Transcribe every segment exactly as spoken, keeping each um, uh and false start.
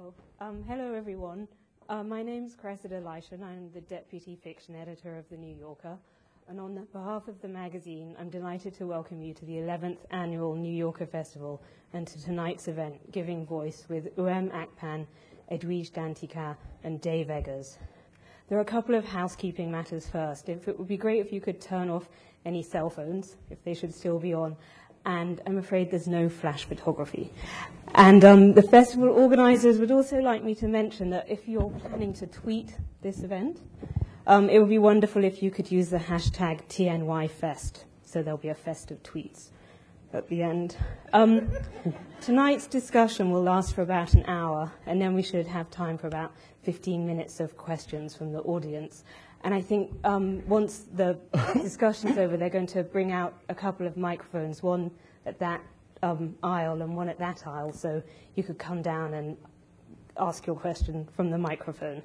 Oh, um, hello everyone. Uh, my name's Cressida Leishan. I'm the Deputy Fiction Editor of The New Yorker. And on the behalf of the magazine, I'm delighted to welcome you to the eleventh Annual New Yorker Festival and to tonight's event, Giving Voice, with Uwem Akpan, Edwige Danticat, and Dave Eggers. There are a couple of housekeeping matters first. If it would be great if you could turn off any cell phones, if they should still be on, and I'm afraid there's no flash photography. And um, the festival organizers would also like me to mention that if you're planning to tweet this event, um, it would be wonderful if you could use the hashtag T N Y Fest, so there'll be a fest of tweets at the end. Um, tonight's discussion will last for about an hour, and then we should have time for about fifteen minutes of questions from the audience. And I think um, once the discussion's over, they're going to bring out a couple of microphones, one at that um, aisle and one at that aisle, so you could come down and ask your question from the microphone.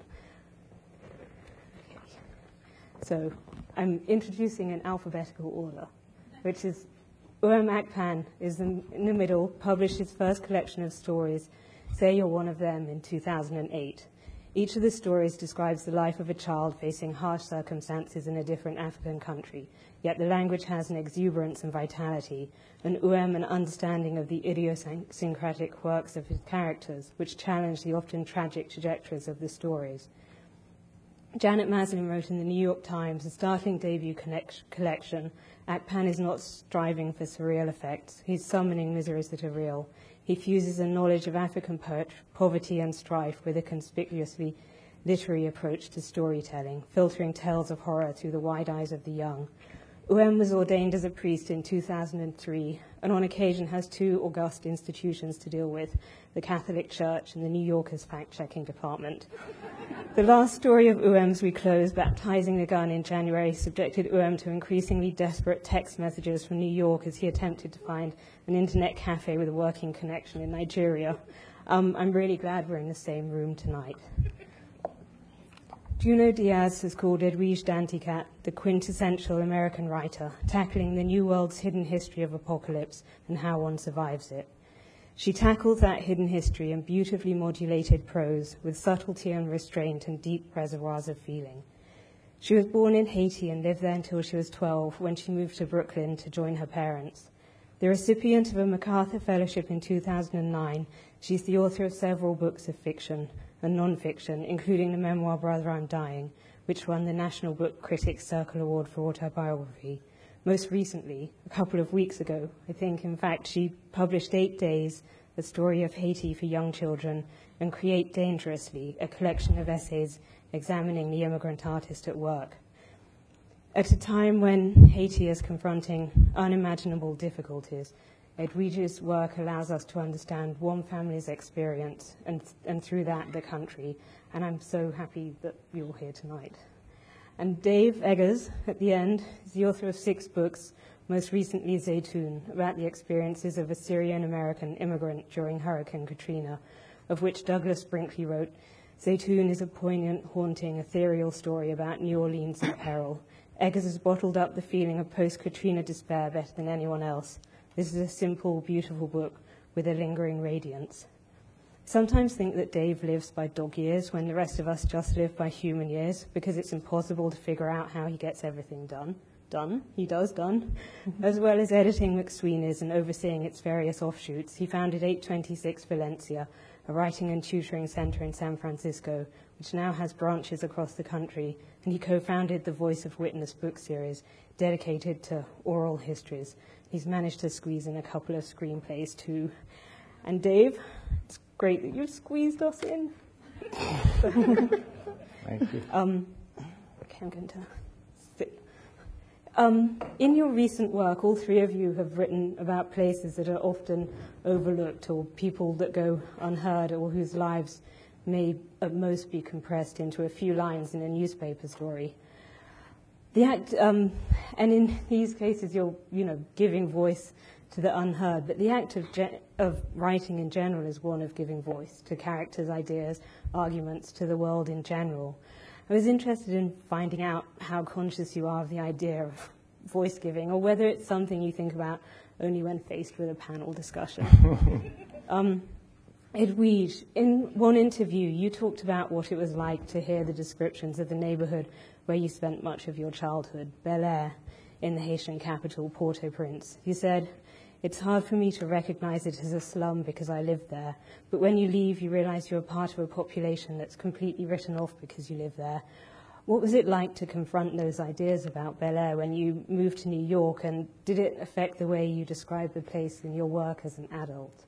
Okay. So I'm introducing an alphabetical order, which is Uwem Akpan is in, in the middle, published his first collection of stories, Say You're One of Them, in two thousand eight. Each of the stories describes the life of a child facing harsh circumstances in a different African country, yet the language has an exuberance and vitality, and Uwem an understanding of the idiosyncratic quirks of his characters, which challenge the often tragic trajectories of the stories. Janet Maslin wrote in the New York Times, a startling debut connect- collection, Akpan is not striving for surreal effects, he's summoning miseries that are real. He fuses a knowledge of African poetry, poverty and strife with a conspicuously literary approach to storytelling, filtering tales of horror through the wide eyes of the young. Uwem was ordained as a priest in two thousand three, and on occasion has two august institutions to deal with, the Catholic Church and the New Yorker's fact-checking department. The last story of Uwem's we close, Baptizing the Gun, in January, subjected Uwem to increasingly desperate text messages from New York as he attempted to find an internet cafe with a working connection in Nigeria. Um, I'm really glad we're in the same room tonight. Junot Diaz has called Edwige Danticat the quintessential American writer, tackling the New World's hidden history of apocalypse and how one survives it. She tackles that hidden history in beautifully modulated prose with subtlety and restraint and deep reservoirs of feeling. She was born in Haiti and lived there until she was twelve, when she moved to Brooklyn to join her parents. The recipient of a MacArthur Fellowship in two thousand nine, she's the author of several books of fiction and non-fiction, including the memoir Brother, I'm Dying, which won the National Book Critics Circle Award for Autobiography. Most recently, a couple of weeks ago, I think, in fact, she published Eight Days, a story of Haiti for young children, and Create Dangerously, a collection of essays examining the immigrant artist at work. At a time when Haiti is confronting unimaginable difficulties, Edwige's work allows us to understand one family's experience and, and through that the country, and I'm so happy that you're here tonight. And Dave Eggers, at the end, is the author of six books, most recently Zaytoun, about the experiences of a Syrian-American immigrant during Hurricane Katrina, of which Douglas Brinkley wrote, Zaytoun is a poignant, haunting, ethereal story about New Orleans in peril. Eggers has bottled up the feeling of post-Katrina despair better than anyone else. This is a simple, beautiful book with a lingering radiance. I sometimes think that Dave lives by dog years when the rest of us just live by human years, because it's impossible to figure out how he gets everything done. Done, he does done. As well as editing McSweeney's and overseeing its various offshoots, he founded eight twenty-six Valencia, a writing and tutoring center in San Francisco, which now has branches across the country, and he co-founded the Voice of Witness book series, dedicated to oral histories. He's managed to squeeze in a couple of screenplays too. And Dave, it's great that you've squeezed us in. Thank you. Um, okay, I'm going to sit. Um, in your recent work, all three of you have written about places that are often overlooked, or people that go unheard, or whose lives may at most be compressed into a few lines in a newspaper story. The act, um, and in these cases, you're, you know, giving voice to the unheard, but the act of, ge- of writing in general is one of giving voice to characters, ideas, arguments, to the world in general. I was interested in finding out how conscious you are of the idea of voice giving, or whether it's something you think about only when faced with a panel discussion. um, Edwige, in one interview, you talked about what it was like to hear the descriptions of the neighborhood where you spent much of your childhood, Bel Air, in the Haitian capital, Port-au-Prince. You said, "It's hard for me to recognize it as a slum because I lived there, but when you leave, you realize you're a part of a population that's completely written off because you live there." What was it like to confront those ideas about Bel Air when you moved to New York, and did it affect the way you describe the place in your work as an adult?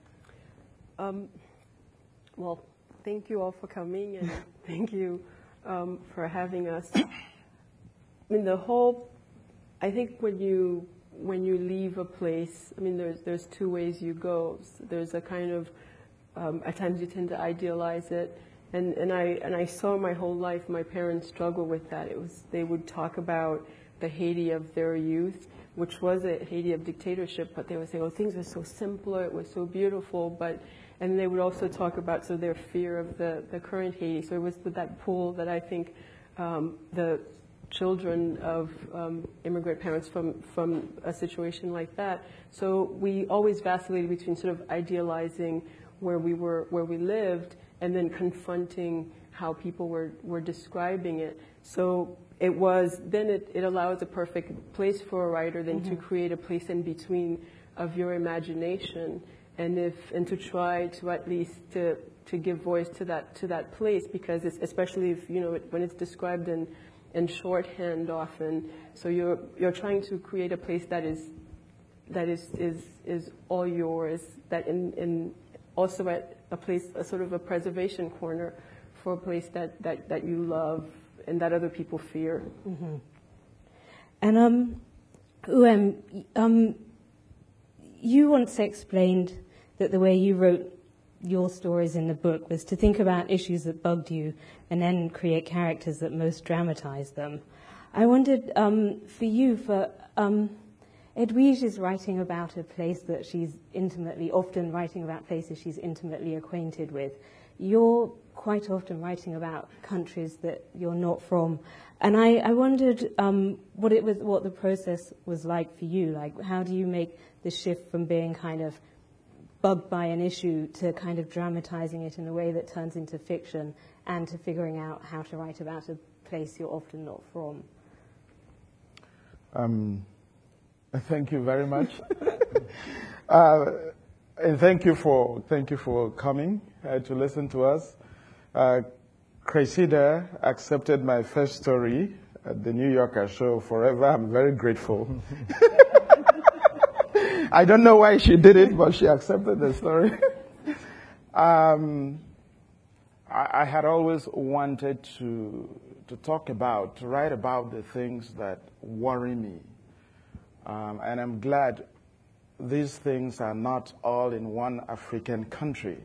Um, well, thank you all for coming, and thank you um, for having us. I mean, the whole, I think when you when you leave a place, I mean, there's there's two ways you go. There's a kind of, um, at times you tend to idealize it, and and I and I saw my whole life my parents struggle with that. It was they would talk about the Haiti of their youth, which was a Haiti of dictatorship, but they would say, "Oh, things were so simpler, it was so beautiful," but and they would also talk about so their fear of the, the current Haiti. So it was that pool that I think um, the children of um, immigrant parents from, from a situation like that. So we always vacillated between sort of idealizing where we were, where we lived, and then confronting how people were, were describing it. So it was, then it, it allows a perfect place for a writer then mm-hmm. to create a place in between of your imagination. And if and to try to at least to to give voice to that to that place, because it's, especially if you know it, when it's described in in shorthand often, so you're you're trying to create a place that is that is is is all yours. That in in also at a place, a sort of a preservation corner for a place that that that you love and that other people fear. Mm-hmm. And um, um um, you once explained that the way you wrote your stories in the book was to think about issues that bugged you and then create characters that most dramatize them. I wondered, um, for you, for um, Edwige is writing about a place that she's intimately, often writing about places she's intimately acquainted with. You're quite often writing about countries that you're not from. And I, I wondered um, what it was, what the process was like for you. Like, how do you make the shift from being kind of bugged by an issue to kind of dramatizing it in a way that turns into fiction, and to figuring out how to write about a place you're often not from? Um, thank you very much. uh, and thank you for thank you for coming uh, to listen to us. Uh, Cressida accepted my first story at the New Yorker show forever. I'm very grateful. I don't know why she did it, but she accepted the story. um, I, I had always wanted to to talk about, to write about the things that worry me. Um, and I'm glad these things are not all in one African country.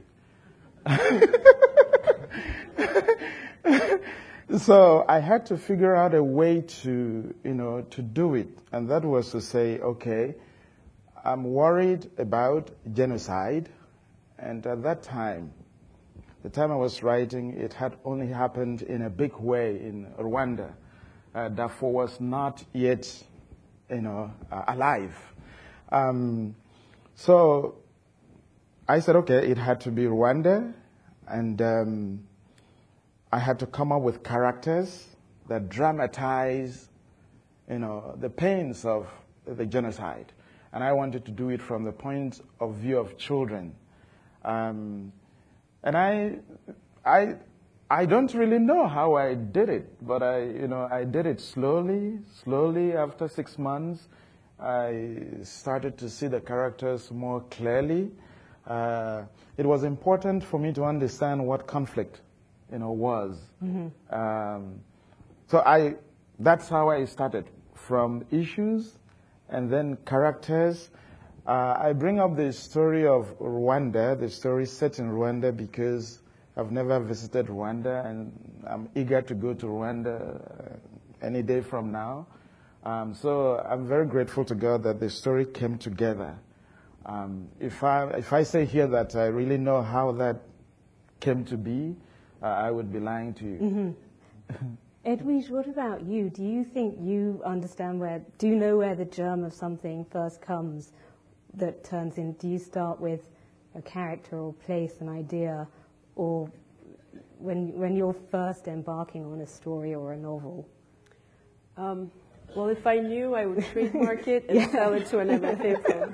So I had to figure out a way to, you know, to do it. And that was to say, okay, I'm worried about genocide, and at that time, the time I was writing, it had only happened in a big way in Rwanda. Uh, Darfur was not yet, you know, uh, alive. Um, so I said, okay, it had to be Rwanda, and um, I had to come up with characters that dramatize, you know, the pains of the genocide. And I wanted to do it from the point of view of children. Um, and I, I, I don't really know how I did it, but I, you know, I did it slowly, slowly. After six months, I started to see the characters more clearly. Uh, it was important for me to understand what conflict, you know, was. Mm-hmm. Um, so I, that's how I started, from issues. And then characters. Uh, I bring up the story of Rwanda, the story set in Rwanda, because I've never visited Rwanda, and I'm eager to go to Rwanda any day from now. Um, so I'm very grateful to God that the story came together. Um, if I if I say here that I really know how that came to be, uh, I would be lying to you. Mm-hmm. Edwige, what about you? Do you think you understand where, do you know where the germ of something first comes that turns in? Do you start with a character or place, an idea, or when when you're first embarking on a story or a novel? Um, well, if I knew, I would trademark it and yeah. sell it to an M F A firm.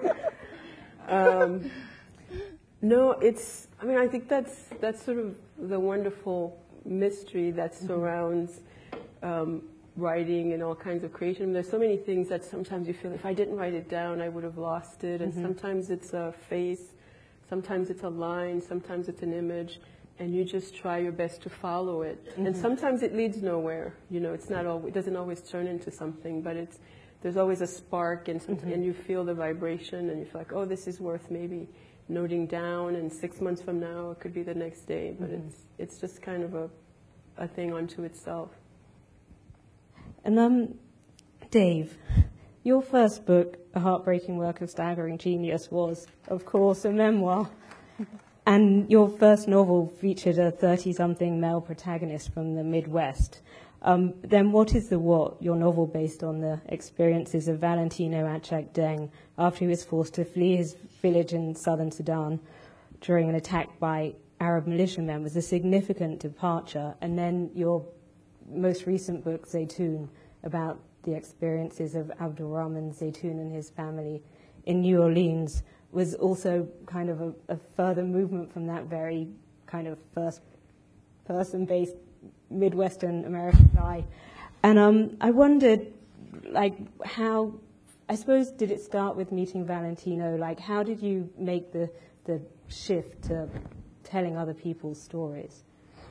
um, no, it's. I mean, I think that's that's sort of the wonderful mystery that surrounds um, writing and all kinds of creation. There's so many things that sometimes you feel, if I didn't write it down, I would have lost it. And mm-hmm. sometimes it's a face, sometimes it's a line, sometimes it's an image, and you just try your best to follow it. Mm-hmm. And sometimes it leads nowhere. You know, it's not always, it doesn't always turn into something, but it's there's always a spark, and mm-hmm. and you feel the vibration, and you feel like, oh, this is worth maybe noting down, and six months from now it could be the next day. But mm-hmm. it's it's just kind of a a thing unto itself. And um, Dave, your first book, A Heartbreaking Work of Staggering Genius, was, of course, a memoir. And your first novel featured a thirty-something male protagonist from the Midwest. Um, then what is the what, your novel based on the experiences of Valentino Achak Deng after he was forced to flee his village in southern Sudan during an attack by Arab militia members, a significant departure. And then your most recent book, Zaytoun, about the experiences of Abdulrahman Zaytoun and his family in New Orleans, was also kind of a, a further movement from that very kind of first person-based Midwestern American guy. And um, I wondered, like, how, I suppose, did it start with meeting Valentino? Like, how did you make the, the shift to telling other people's stories?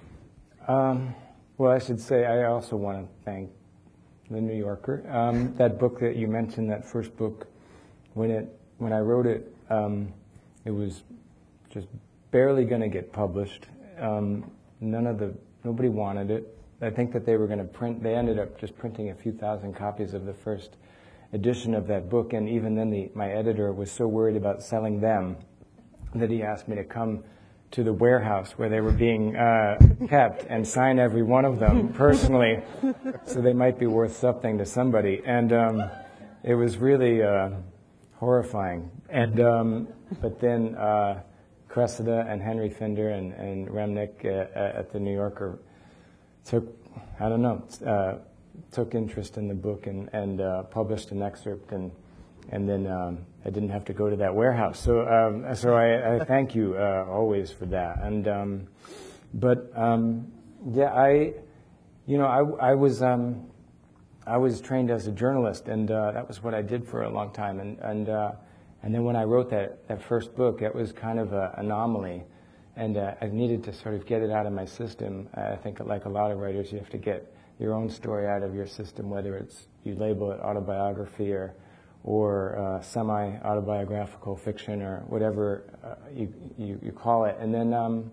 Um, well, I should say I also want to thank The New Yorker. Um, that book that you mentioned, that first book, when it when I wrote it, um, it was just barely going to get published. Um, none of the nobody wanted it. I think that they were going to print. They ended up just printing a few thousand copies of the first edition of that book, and even then, the, my editor was so worried about selling them that he asked me to come to the warehouse where they were being uh, kept and sign every one of them personally, so they might be worth something to somebody. And um, it was really uh, horrifying. And um, but then uh, Cressida and Henry Finder and, and Remnick uh, at the New Yorker took, I don't know, uh, took interest in the book and, and uh, published an excerpt, and and then um, I didn't have to go to that warehouse. So um, so I, I thank you uh, always for that. And um, but um, yeah, I you know I, I was um, I was trained as a journalist, and uh, that was what I did for a long time. And and uh, and then when I wrote that, that first book, it was kind of an anomaly, and uh, I needed to sort of get it out of my system. I think, like a lot of writers, you have to get your own story out of your system, whether it's you label it autobiography or or uh, semi-autobiographical fiction or whatever uh, you, you you call it. And then um,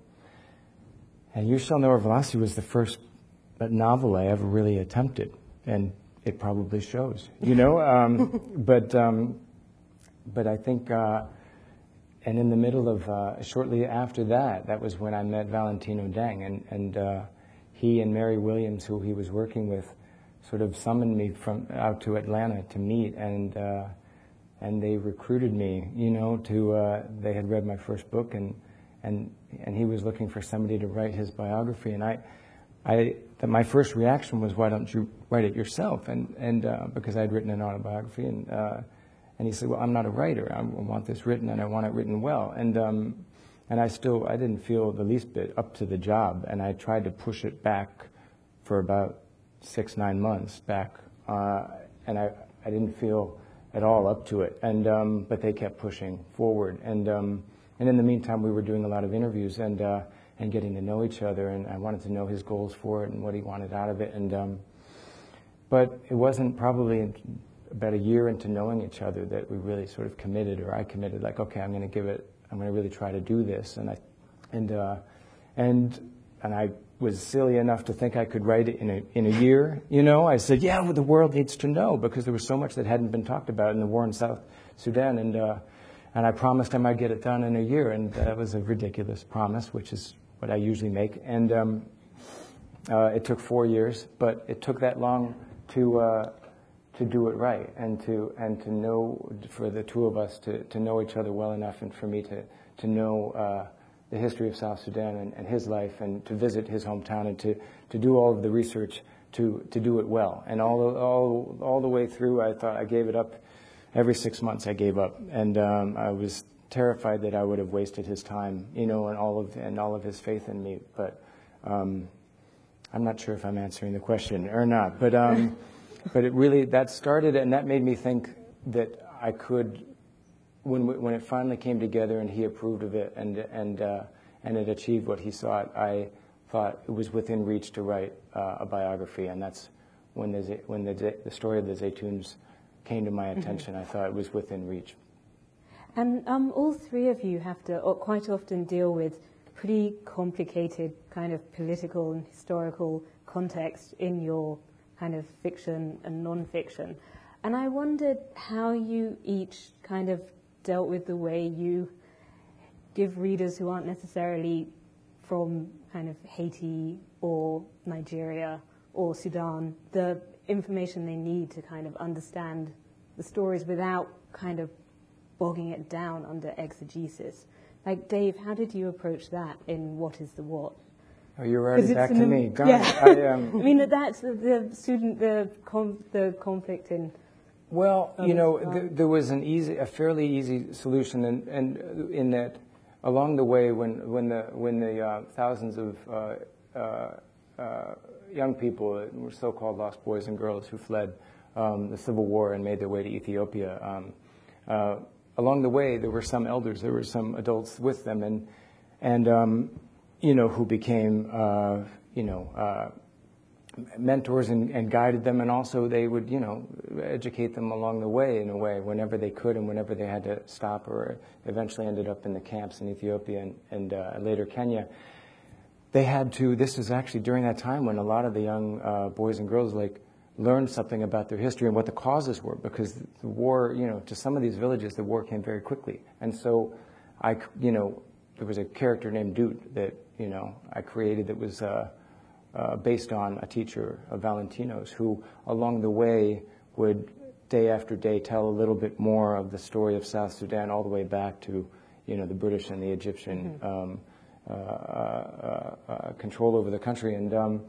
and You Shall Know Our Velocity was the first novel I ever really attempted, and it probably shows, you know. Um, but um, but I think, uh, and in the middle of uh, shortly after that, that was when I met Valentino Deng, and and uh, he and Mary Williams, who he was working with, sort of summoned me from out to Atlanta to meet, and uh, and they recruited me, you know, to uh, they had read my first book, and and and he was looking for somebody to write his biography, and I, I that my first reaction was, why don't you write it yourself? And and uh, because I had written an autobiography, and uh, and he said, well, I'm not a writer. I want this written, and I want it written well, and. Um, And I still, I didn't feel the least bit up to the job, and I tried to push it back for about six, nine months back, uh, and I, I didn't feel at all up to it. And um, but they kept pushing forward, and um, and in the meantime, we were doing a lot of interviews and uh, and getting to know each other, and I wanted to know his goals for it and what he wanted out of it. And um, but it wasn't probably about a year into knowing each other that we really sort of committed, or I committed, like, okay, I'm going to give it. I'm going to really try to do this, and I, and uh, and and I was silly enough to think I could write it in a in a year. You know, I said, yeah, well, the world needs to know, because there was so much that hadn't been talked about in the war in South Sudan, and uh, and I promised I might get it done in a year, and that was a ridiculous promise, which is what I usually make. And um, uh, it took four years, but it took that long to uh, to do it right, and to and to know, for the two of us to, to know each other well enough, and for me to to know uh, the history of South Sudan and, and his life, and to visit his hometown, and to, to do all of the research to to do it well. And all the, all all the way through, I thought I gave it up. Every six months, I gave up, and um, I was terrified that I would have wasted his time, you know, and all of and all of his faith in me. But um, I'm not sure if I'm answering the question or not. But um, but it really that started, and that made me think that I could, when when it finally came together and he approved of it, and and uh, and it achieved what he sought, I thought it was within reach to write uh, a biography, and that's when the when the the story of the Zaytuns came to my attention. Mm-hmm. I thought it was within reach. And um, all three of you have to or quite often deal with pretty complicated kind of political and historical context in your kind of fiction and non-fiction. And I wondered how you each kind of dealt with the way you give readers who aren't necessarily from kind of Haiti or Nigeria or Sudan the information they need to kind of understand the stories without kind of bogging it down under exegesis. Like, Dave, how did you approach that in What is the What? Oh, you're already back to an, me. God, yeah. I, um, I mean, that's the, the student, the com, the conflict in. Well, you know, th- there was an easy, a fairly easy solution, and and in that, along the way, when when the when the uh, thousands of uh, uh, uh, young people, were so-called lost boys and girls who fled um, the civil war and made their way to Ethiopia. Um, uh, along the way, there were some elders, there were some adults with them, and and um, you know, who became uh, you know uh, mentors and, and guided them, and also they would you know educate them along the way in a way whenever they could and whenever they had to stop, or eventually ended up in the camps in Ethiopia and, and uh, later Kenya. They had to, this is actually during that time when a lot of the young uh, boys and girls like learned something about their history and what the causes were, because the war, you know, to some of these villages, the war came very quickly. And so I, you know, there was a character named Dut that, you know, I created that was uh, uh, based on a teacher of Valentino's who along the way would day after day tell a little bit more of the story of South Sudan all the way back to, you know, the British and the Egyptian mm-hmm. um, Uh, uh, uh, control over the country, and um,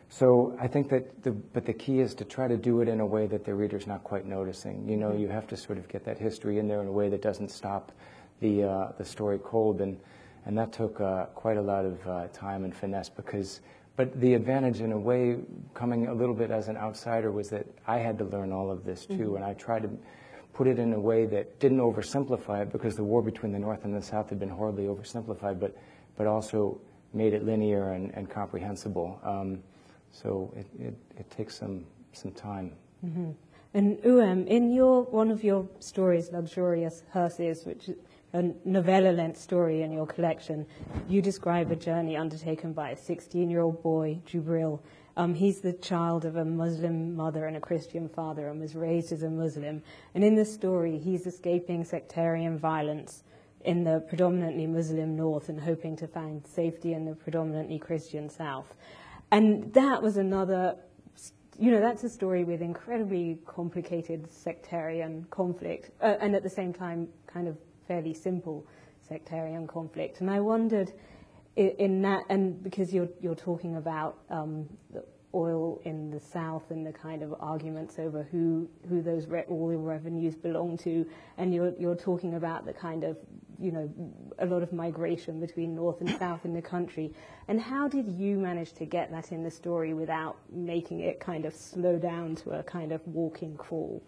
so I think that the but the key is to try to do it in a way that the reader's not quite noticing. You know, you have to sort of get that history in there in a way that doesn't stop the uh, the story cold, and and that took uh, quite a lot of uh, time and finesse. Because, but the advantage in a way, coming a little bit as an outsider, was that I had to learn all of this too, mm-hmm. and I tried to put it in a way that didn't oversimplify it, because the war between the North and the South had been horribly oversimplified, but but also made it linear and, and comprehensible. Um, so it, it, it takes some some time. Mm-hmm. And Uwem, in your one of your stories, Luxurious Hearses, which is a novella-length story in your collection, you describe a journey undertaken by a sixteen-year-old boy, Jubril. Um, he's the child of a Muslim mother and a Christian father, and was raised as a Muslim. And in the story, he's escaping sectarian violence in the predominantly Muslim North and hoping to find safety in the predominantly Christian South. And that was another, you know, that's a story with incredibly complicated sectarian conflict, uh, and at the same time, kind of fairly simple sectarian conflict. And I wondered, in, in that, and because you're you're talking about um, the oil in the South and the kind of arguments over who who those re- oil revenues belong to, and you're you're talking about the kind of, you know, a lot of migration between North and South in the country. And how did you manage to get that in the story without making it kind of slow down to a kind of walking crawl?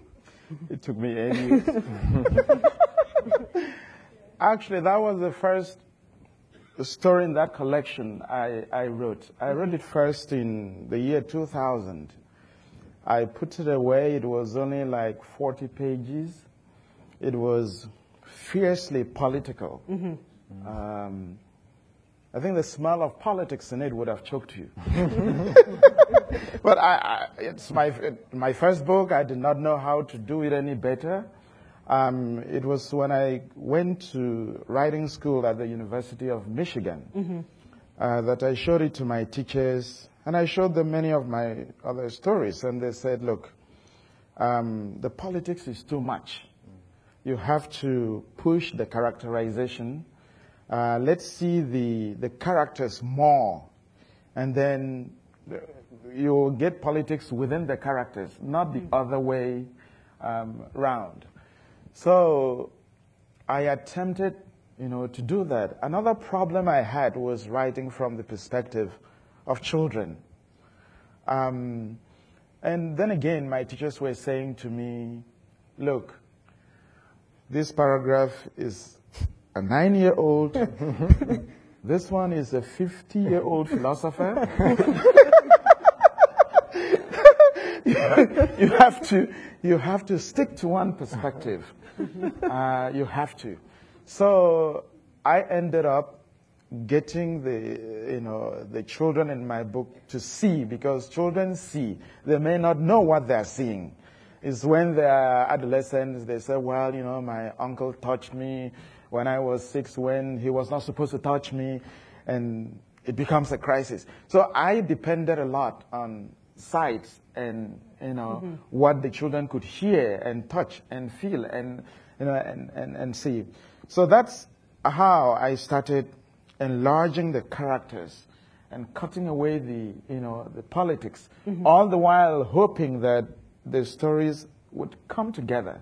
It took me eight years. Actually, that was the first story in that collection I, I wrote. I wrote it first in the year two thousand. I put it away. It was only like forty pages. It was fiercely political. Mm-hmm. Um, I think the smell of politics in it would have choked you. But I, I, it's my my first book. I did not know how to do it any better. Um, it was when I went to writing school at the University of Michigan mm-hmm. uh, that I showed it to my teachers, and I showed them many of my other stories, and they said, "Look, um, the politics is too much. You have to push the characterization. Uh, let's see the, the characters more, and then you'll get politics within the characters, not the other way um, round. So I attempted, you know, to do that. Another problem I had was writing from the perspective of children. Um, and then again, my teachers were saying to me, look, this paragraph is a nine-year-old. This one is a fifty-year-old philosopher. you have to, you have to stick to one perspective. Uh, you have to. So I ended up getting the, you know, the children in my book to see, because children see. They may not know what they're seeing. It's when they're adolescents, they say, well, you know, my uncle touched me when I was six, when he was not supposed to touch me, and it becomes a crisis. So I depended a lot on sights and, you know, mm-hmm. what the children could hear and touch and feel and, you know, and, and, and see. So that's how I started enlarging the characters and cutting away the, you know, the politics, mm-hmm. all the while hoping that the stories would come together.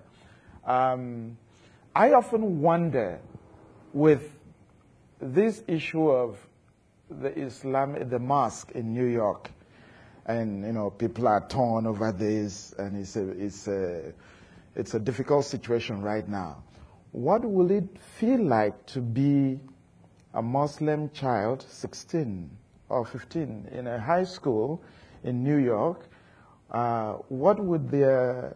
Um, I often wonder with this issue of the Islam, the mosque in New York, and, you know, people are torn over this, and it's a, it's a, it's a difficult situation right now. What will it feel like to be a Muslim child, sixteen or fifteen, in a high school in New York? Uh, what would their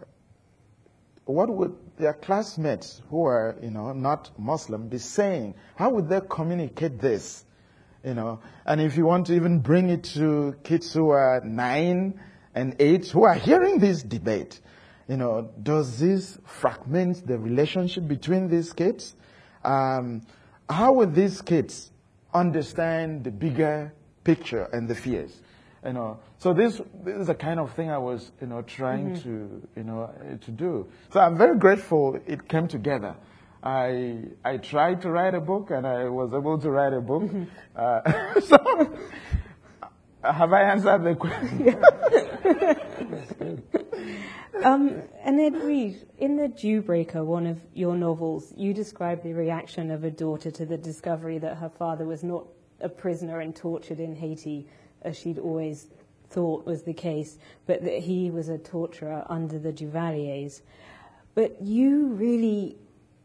what would their classmates who are, you know, not Muslim be saying? How would they communicate this? You know, and if you want to even bring it to kids who are nine and eight who are hearing this debate, you know, does this fragment the relationship between these kids? Um, how would these kids understand the bigger picture and the fears? You know, so this, this is the kind of thing I was, you know, trying mm-hmm. to, you know, to do. So I'm very grateful it came together. I I tried to write a book, and I was able to write a book. Mm-hmm. uh, so, have I answered the question? That's good. Um, and then, Reid, in The Jewbreaker, one of your novels, you describe the reaction of a daughter to the discovery that her father was not a prisoner and tortured in Haiti, as she'd always thought was the case, but that he was a torturer under the Duvaliers. But you really,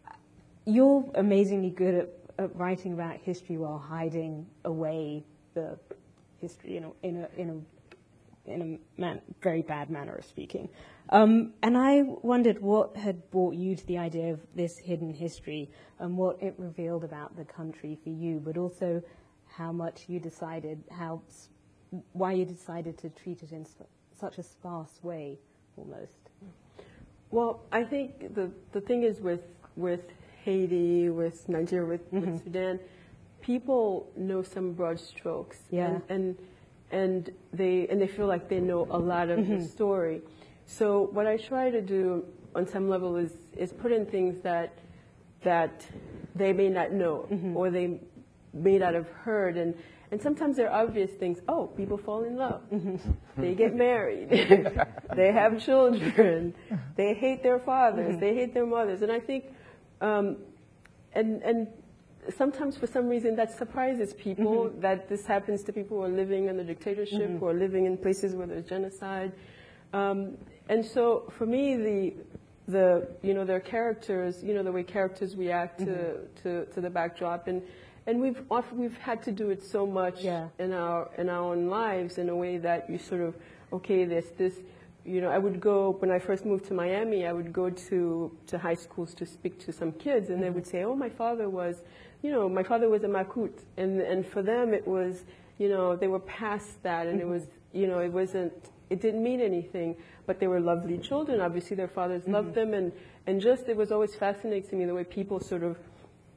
you're amazingly good at, at writing about history while hiding away the history in a, in a, in a, in a man, very bad manner of speaking. Um, and I wondered what had brought you to the idea of this hidden history and what it revealed about the country for you, but also how much you decided, how, why you decided to treat it in such a sparse way, almost. Well, I think the, the thing is with, with Haiti, with Nigeria, with, mm-hmm. with Sudan, people know some broad strokes. Yeah. And, and, and, they, and they feel like they know a lot of mm-hmm. the story. So what I try to do on some level is, is put in things that, that they may not know, mm-hmm. or they may not have heard. And, and sometimes they're obvious things. Oh, people fall in love. Mm-hmm. They get married. They have children. They hate their fathers. Mm-hmm. They hate their mothers. And I think, um, and, and sometimes for some reason that surprises people, mm-hmm. that this happens to people who are living under dictatorship, mm-hmm. who are living in places where there's genocide. Um, and so for me, the, the, you know, their characters, you know, the way characters react to, mm-hmm. to, to the backdrop. And, and we've often, we've had to do it so much yeah. in our, in our own lives in a way that you sort of, okay, there's this, you know, I would go, when I first moved to Miami, I would go to, to high schools to speak to some kids, and mm-hmm. they would say, oh, my father was, you know, my father was a Makut. And, and for them it was, you know, they were past that, and mm-hmm. it was, you know, it wasn't, it didn't mean anything, but they were lovely children. Obviously their fathers mm-hmm. loved them, and, and just, it was always fascinating to me the way people sort of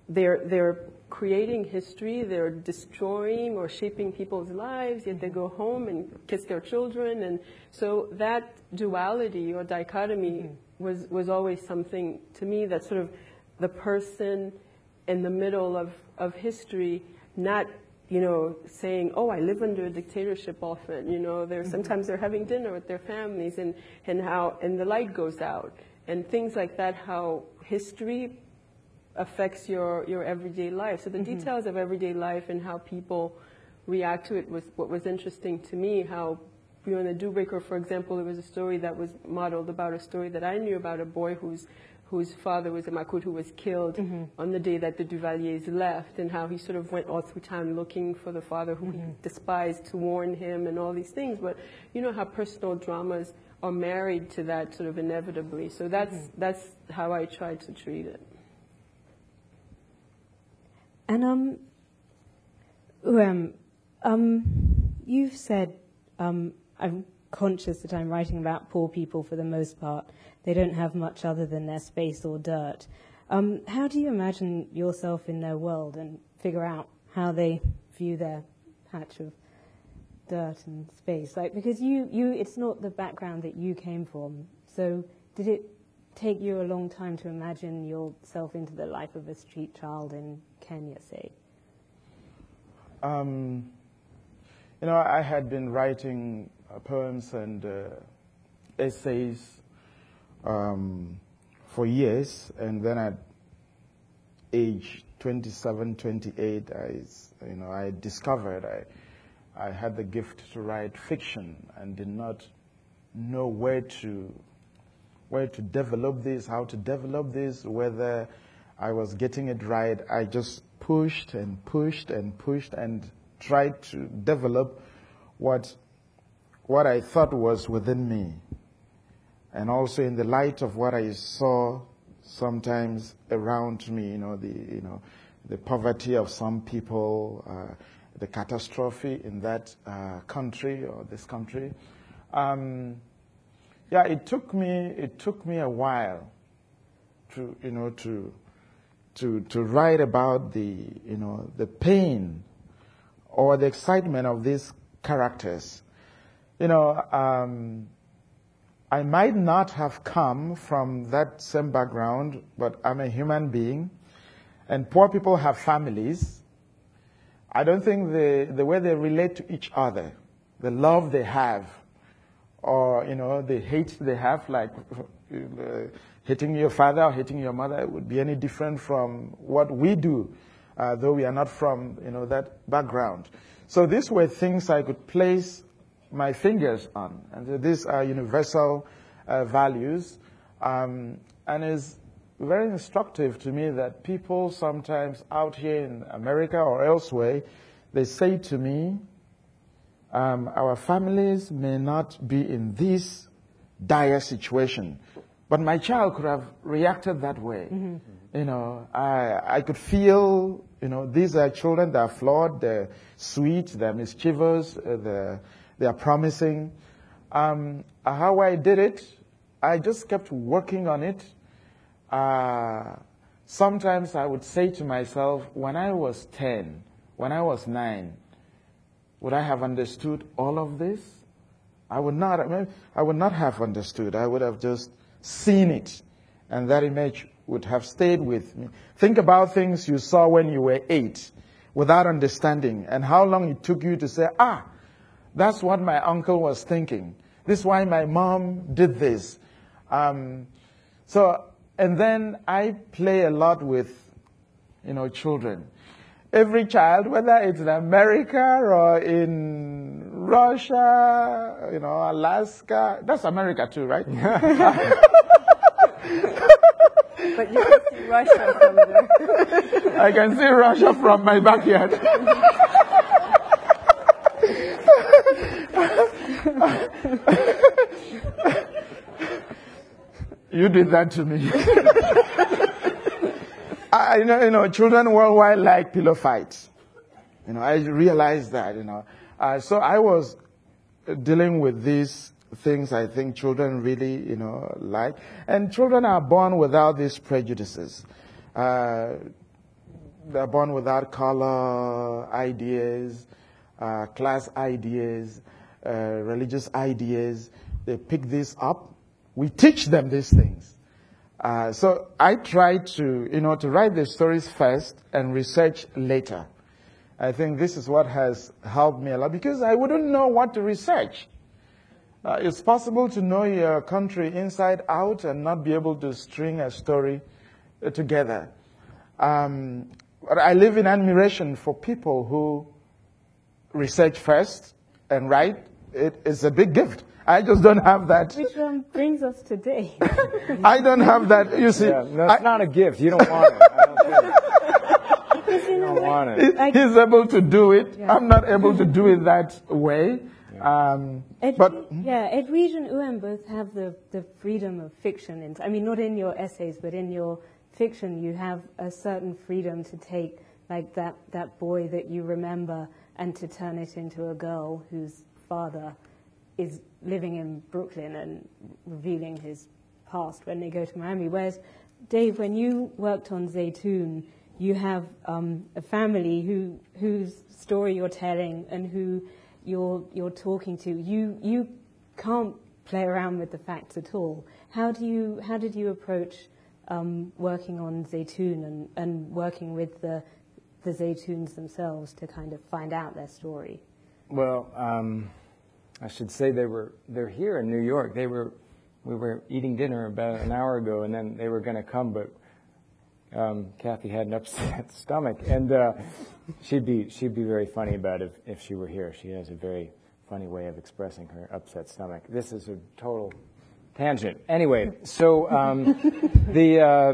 they're they're creating history, they're destroying or shaping people's lives, yet they go home and kiss their children. And so that duality or dichotomy mm-hmm. was, was always something to me that sort of the person in the middle of, of history, not, you know, saying, oh, I live under a dictatorship often, you know, they're, mm-hmm. sometimes they're having dinner with their families and, and how, and the light goes out and things like that, how history affects your, your everyday life. So the mm-hmm. details of everyday life and how people react to it was what was interesting to me, how, you know, in the Dewbreaker, for example, there was a story that was modeled about a story that I knew about a boy whose whose father was a Makut who was killed mm-hmm. on the day that the Duvaliers left, and how he sort of went all through time looking for the father who mm-hmm. he despised to warn him and all these things. But you know how personal dramas are married to that sort of inevitably. So that's, mm-hmm. that's how I tried to treat it. And um, um, um, you've said, um, I'm conscious that I'm writing about poor people for the most part. They don't have much other than their space or dirt. Um, how do you imagine yourself in their world and figure out how they view their patch of dirt and space? Like, because you, you, it's not the background that you came from. So did it take you a long time to imagine yourself into the life of a street child in Kenya, say? Um, you know, I had been writing uh, poems and uh, essays um, for years, and then at age twenty-seven, twenty-eight, I, you know, I discovered I, I had the gift to write fiction and did not know where to where to develop this, how to develop this, whether I was getting it right. I just pushed and pushed and pushed and tried to develop what what I thought was within me. And also in the light of what I saw sometimes around me, you know, the you know, the poverty of some people, uh, the catastrophe in that uh, country or this country. Um, Yeah, it took me it took me a while to you know to to to write about the you know the pain or the excitement of these characters. You know, um, I might not have come from that same background, but I'm a human being, and poor people have families. I don't think the the way they relate to each other, the love they have, or, you know, the hate they have, like uh, hating your father or hating your mother, would be any different from what we do, uh, though we are not from, you know, that background. So these were things I could place my fingers on. And these are universal uh, values. Um, and it's very instructive to me that people sometimes out here in America or elsewhere, they say to me, Um, our families may not be in this dire situation, but my child could have reacted that way. Mm-hmm. You know, I, I could feel, you know, these are children that are flawed, they're sweet, they're mischievous, uh, they're, they're promising. Um, how I did it, I just kept working on it. Uh, sometimes I would say to myself, when I was ten, when I was nine, would I have understood all of this? I would not. I would not have understood. I would have just seen it, and that image would have stayed with me. Think about things you saw when you were eight, without understanding, and how long it took you to say, "Ah, that's what my uncle was thinking. This is why my mom did this." Um, so, and then I play a lot with, you know, children. Every child, whether it's in America or in Russia, you know, Alaska, that's America too, right? But you can see Russia from there. I can see Russia from my backyard. You did that to me. I, you know, you know, children worldwide like pillow fights. You know, I realized that, you know. Uh, so I was dealing with these things I think children really, you know, like. And children are born without these prejudices. Uh, they're born without color ideas, uh, class ideas, uh, religious ideas. They pick this up. We teach them these things. Uh, so I try to, you know, to write the stories first and research later. I think this is what has helped me a lot because I wouldn't know what to research. Uh, it's possible to know your country inside out and not be able to string a story uh, together. Um, but I live in admiration for people who research first and write. It is a big gift. I just don't have that. Which um, brings us today. I don't have that. You see, Yeah, no, it's I, not a gift. You don't want it. I don't think. Because, you know, don't want it. like- he's able to do it. Yeah. I'm not able to do it that way. Um, Ed, but yeah, Edwige and Uwem both have the, the freedom of fiction. In, I mean, not in your essays, but in your fiction, you have a certain freedom to take, like, that, that boy that you remember and to turn it into a girl whose father is living in Brooklyn and revealing his past when they go to Miami. Whereas, Dave, when you worked on Zaytoun, you have um, a family who whose story you're telling and who you're you're talking to. You you can't play around with the facts at all. How do you how did you approach um, working on Zaytoun and, and working with the the Zaytouns themselves to kind of find out their story? Well, um, I should say they were they're here in New York. They were we were eating dinner about an hour ago, and then they were going to come, but um, Kathy had an upset stomach, and uh, she'd be she'd be very funny about it if, if she were here. She has a very funny way of expressing her upset stomach. This is a total tangent. Anyway, so um, the uh,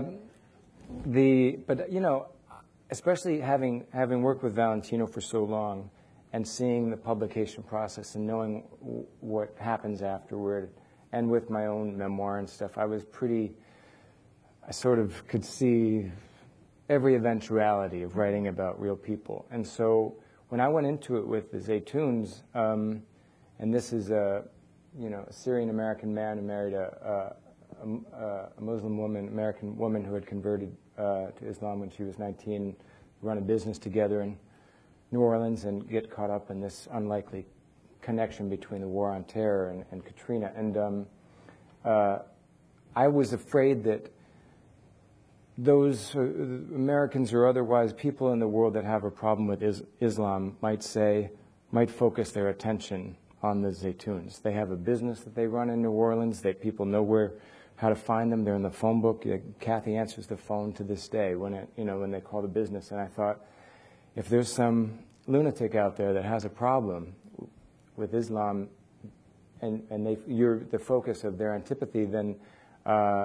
the but you know, especially having having worked with Valentino for so long, and seeing the publication process and knowing w- what happens afterward, and with my own memoir and stuff, I was pretty, I sort of could see every eventuality of writing about real people. And so when I went into it with the Zaytouns, um, and this is a, you know, a Syrian-American man who married a, a, a, a Muslim woman, American woman who had converted uh, to Islam when she was nineteen, run a business together, and New Orleans and get caught up in this unlikely connection between the war on terror and, and Katrina. And um, uh, I was afraid that those uh, Americans or otherwise people in the world that have a problem with is Islam might say, might focus their attention on the Zaytouns. They have a business that they run in New Orleans. They, people know where, how to find them. They're in the phone book. Uh, Kathy answers the phone to this day when it, you know, when they call the business. And I thought, if there's some lunatic out there that has a problem with Islam and, and they, you're the focus of their antipathy, then uh,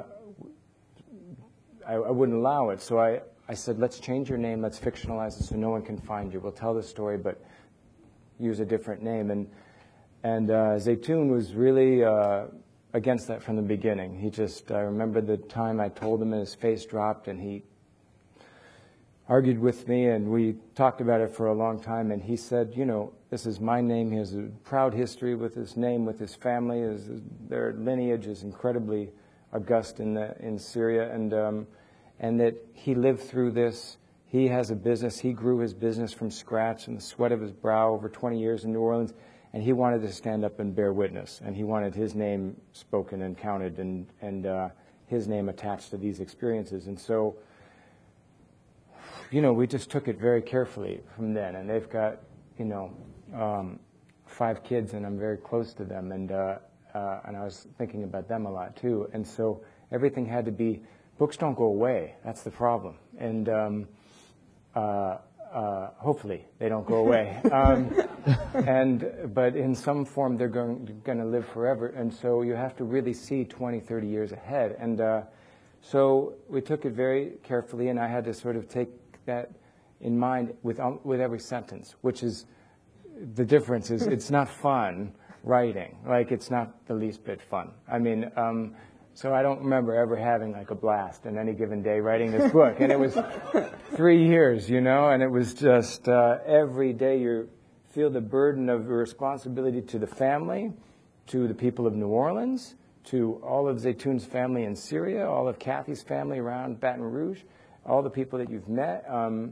I, I wouldn't allow it. So I, I said, let's change your name, let's fictionalize it so no one can find you. We'll tell the story, but use a different name. And, and uh, Zaytoun was really uh, against that from the beginning. He just, I remember the time I told him and his face dropped and he argued with me, and we talked about it for a long time, and he said, you know, this is my name. He has a proud history with his name, with his family. His, their lineage is incredibly august in, the, in Syria, and, um, and that he lived through this. He has a business. He grew his business from scratch in the sweat of his brow over twenty years in New Orleans, and he wanted to stand up and bear witness, and he wanted his name spoken and counted and, and uh, his name attached to these experiences. And so, you know, we just took it very carefully from then, and they've got, you know, um, five kids, and I'm very close to them, and uh, uh, and I was thinking about them a lot too, and so everything had to be, books don't go away, that's the problem, and um, uh, uh, hopefully they don't go away, um, and but in some form they're going, going to live forever, and so you have to really see twenty, thirty years ahead, and uh, so we took it very carefully, and I had to sort of take that in mind with um, with every sentence, which is the difference is it's not fun writing, like it's not the least bit fun. I mean, um, so I don't remember ever having like a blast in any given day writing this book, and it was three years, you know, and it was just uh, every day you feel the burden of responsibility to the family, to the people of New Orleans, to all of Zaytoun's family in Syria, all of Kathy's family around Baton Rouge, all the people that you've met, um,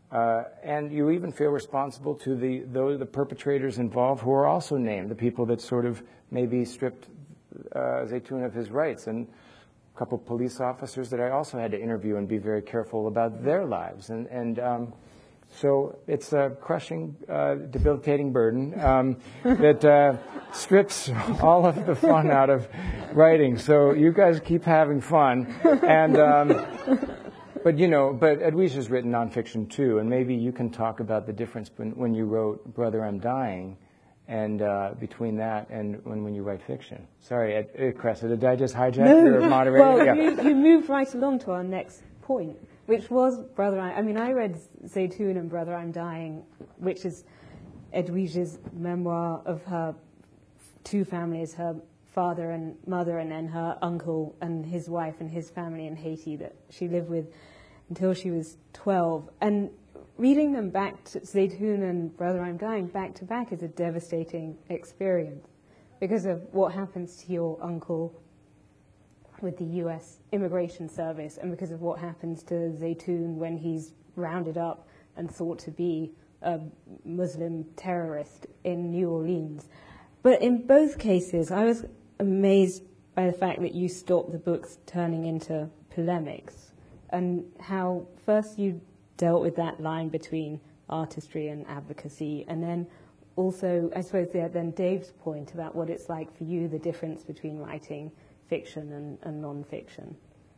Uh, and you even feel responsible to the those the perpetrators involved who are also named, the people that sort of maybe stripped uh, Zaytoun of his rights, and a couple police officers that I also had to interview and be very careful about their lives. And, and um, so it's a crushing, uh, debilitating burden um, that uh, strips all of the fun out of writing. So you guys keep having fun. And um, but you know, but Edwige's written nonfiction too, and maybe you can talk about the difference when, when you wrote Brother, I'm Dying, and uh, between that and when, when you write fiction. Sorry, Ed, Ed Cressida, did I just hijack No, your moderator? well, yeah. you, you moved right along to our next point, which was Brother, I, I mean, I read Zaytoun and Brother, I'm Dying, which is Edwige's memoir of her two families, her father and mother, and then her uncle and his wife and his family in Haiti that she lived with until she was twelve. And reading them back to Zaytoun and Brother, I'm Dying back to back is a devastating experience because of what happens to your uncle with the U S Immigration Service, and because of what happens to Zaytoun when he's rounded up and thought to be a Muslim terrorist in New Orleans. But in both cases, I was amazed by the fact that you stopped the books turning into polemics, and how first you dealt with that line between artistry and advocacy, and then also, I suppose, yeah, then Dave's point about what it's like for you, the difference between writing fiction and, and non-fiction.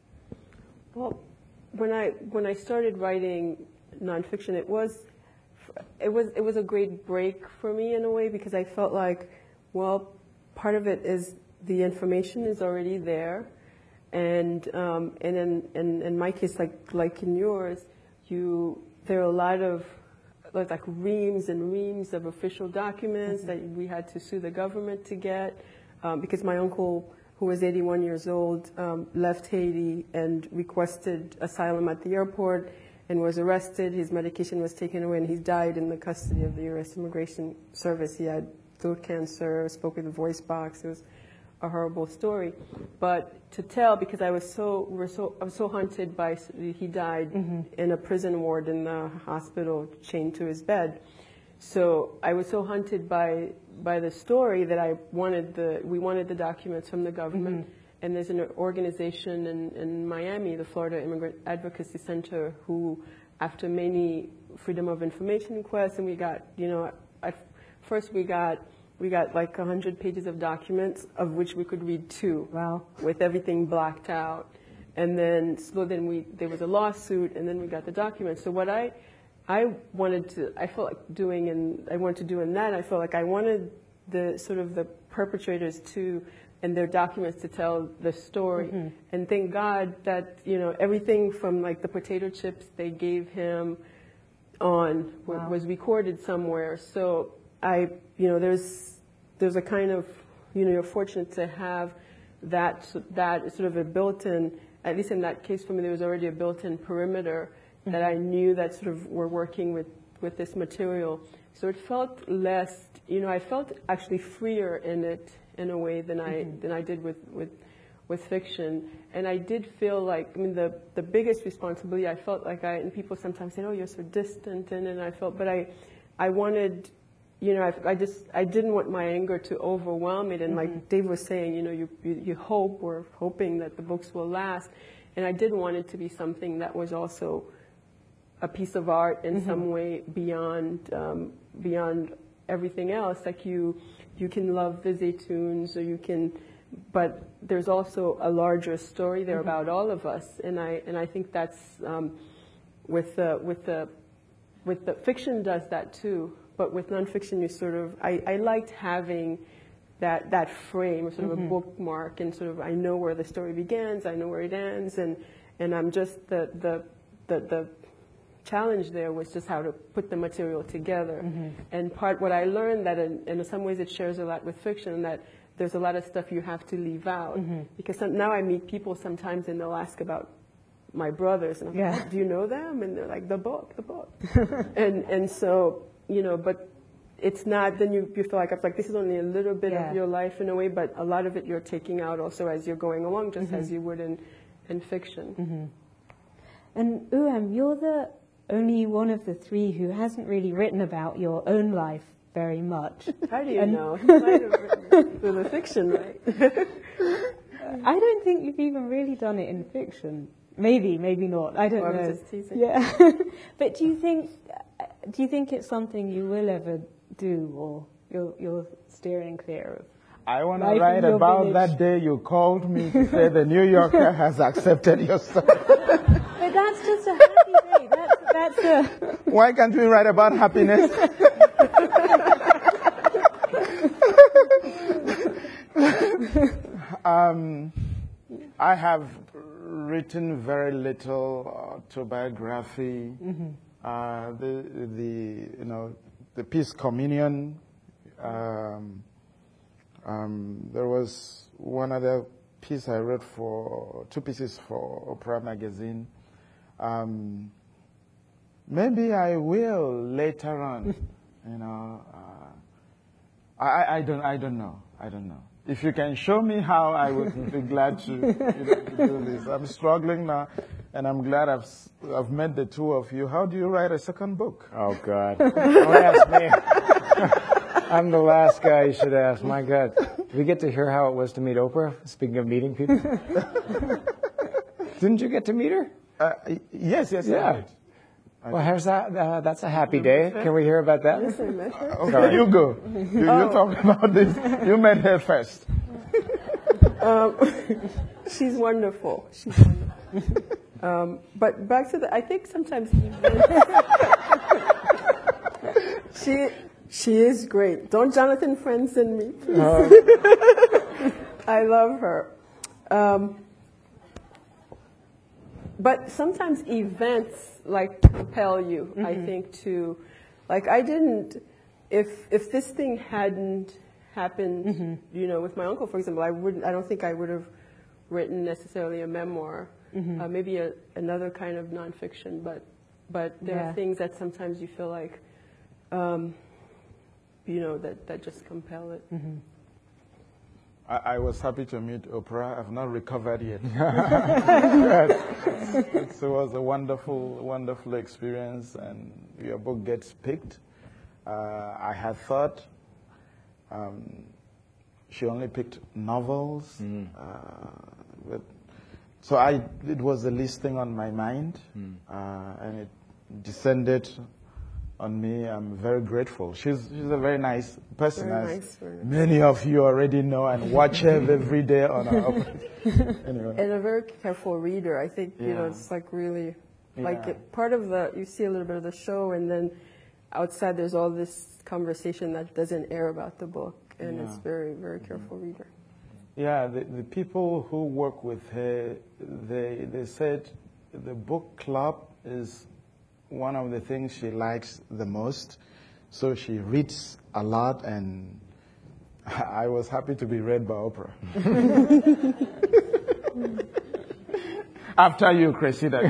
Well, when I when I started writing nonfiction, it was it was it was a great break for me in a way, because I felt like, well, part of it is the information is already there, and um, and in, in in my case, like like in yours, you there are a lot of like, like reams and reams of official documents mm-hmm. that we had to sue the government to get, um, because my uncle, who was eighty-one years old, um, left Haiti and requested asylum at the airport and was arrested. His medication was taken away, and he died in the custody of the U S Immigration Service. He had throat cancer, spoke with a voice box. It was a horrible story. But to tell, because I was so, we were so, I was so haunted by, he died mm-hmm. in a prison ward in the hospital, chained to his bed. So I was so haunted by by the story that I wanted the we wanted the documents from the government. Mm-hmm. And there's an organization in, in Miami, the Florida Immigrant Advocacy Center, who, after many Freedom of Information requests, and we got, you know, at first we got we got like a hundred pages of documents, of which we could read two. Wow. With everything blacked out. And then so then we there was a lawsuit, and then we got the documents. So what I I wanted to, I felt like doing, and I wanted to do in that, I felt like I wanted the sort of the perpetrators to, and their documents to tell the story. Mm-hmm. And thank God that, you know, everything from like the potato chips they gave him on wow. was recorded somewhere. So I, you know, there's, there's a kind of, you know, you're fortunate to have that, that sort of a built-in, at least in that case for me, there was already a built-in perimeter that I knew that sort of were working with, with this material. So it felt less, you know, I felt actually freer in it in a way than I mm-hmm. than I did with, with with fiction. And I did feel like, I mean, the, the biggest responsibility, I felt like I, and people sometimes say, oh, you're so distant, and, and I felt, but I, I wanted, you know, I, I just, I didn't want my anger to overwhelm it. And mm-hmm. like Dave was saying, you know, you, you, you hope, or hoping that the books will last. And I did want it to be something that was also a piece of art in mm-hmm. some way beyond um, beyond everything else. Like you, you can love the Zaytouns, or you can, but there's also a larger story there mm-hmm. about all of us. And I and I think that's um, with the with the with the fiction does that too. But with nonfiction, you sort of I, I liked having that that frame, sort of mm-hmm. a bookmark, and sort of I know where the story begins, I know where it ends, and and I'm just the the the, the challenge there was just how to put the material together. Mm-hmm. And part what I learned that in, in some ways it shares a lot with fiction, that there's a lot of stuff you have to leave out. Mm-hmm. Because some, now I meet people sometimes and they'll ask about my brothers, and I'm yeah. like, do you know them? And they're like, the book, the book. and and so, you know, but it's not, then you, you feel like, I'm like, this is only a little bit yeah. of your life in a way, but a lot of it you're taking out also as you're going along, just mm-hmm. as you would in, in fiction. Mm-hmm. And Uam, you're the only one of the three who hasn't really written about your own life very much. How do you And know? He might have written with a fiction, right? I don't think you've even really done it in fiction. Maybe, maybe not. I don't Or I'm know. just teasing. Yeah. But do you think do you think it's something you will ever do, or you're, you're steering clear of? I want to Life in write your about village. that day you called me to say the New Yorker has accepted your story. But that's just a happy day. That's, that's a... Why can't we write about happiness? um, I have written very little autobiography. Mm-hmm. uh, the, the, you know, the Peace Communion. Um, um, there was one other piece I wrote for, two pieces for Oprah magazine. Um, maybe I will later on, you know. Uh, I, I don't, I don't know. I don't know. If you can show me how, I would be glad to, you know, to do this. I'm struggling now, and I'm glad I've, I've met the two of you. How do you write a second book? Oh, God. Don't ask me. I'm the last guy you should ask. My God. Did we get to hear how it was to meet Oprah? Speaking of meeting people. Didn't you get to meet her? Uh, yes, yes, Yeah. I did. I Well, did. how's that? Uh, that's a happy day. Can we hear about that? Yes, I met her. Okay, Sorry. you go. You, you Oh. talk about this. You met her first. Um, she's wonderful. She's wonderful. Um, but back to the, I think sometimes she she is great. Don't Jonathan Friendson me, please. Uh, I love her. Um, but sometimes events like compel you, I think, to, like I didn't, if if this thing hadn't happened, you know, with my uncle, for example, I wouldn't, I don't think I would have written necessarily a memoir, uh, maybe a, another kind of nonfiction, but but there Yeah. are things that sometimes you feel like, um, you know, that, that just compel it. I, I was happy to meet Oprah. I've not recovered yet. It was a wonderful, wonderful experience, and your book gets picked. Uh, I had thought um, she only picked novels, Mm. uh, but, so I it was the least thing on my mind, Mm. uh, and it descended on me. I'm very grateful. She's she's a very nice person, Very as nice, very nice. many of you already know and watch her every day on our. Anyway, And a very careful reader. I think, you know, Yeah. it's like really, like Yeah. it, part of the, you see a little bit of the show, and then outside there's all this conversation that doesn't air about the book, and Yeah. it's very, very careful reader. yeah, the, the people who work with her, they they said the book club is one of the things she likes the most. So she reads a lot, and I was happy to be read by Oprah. After you, Cressida.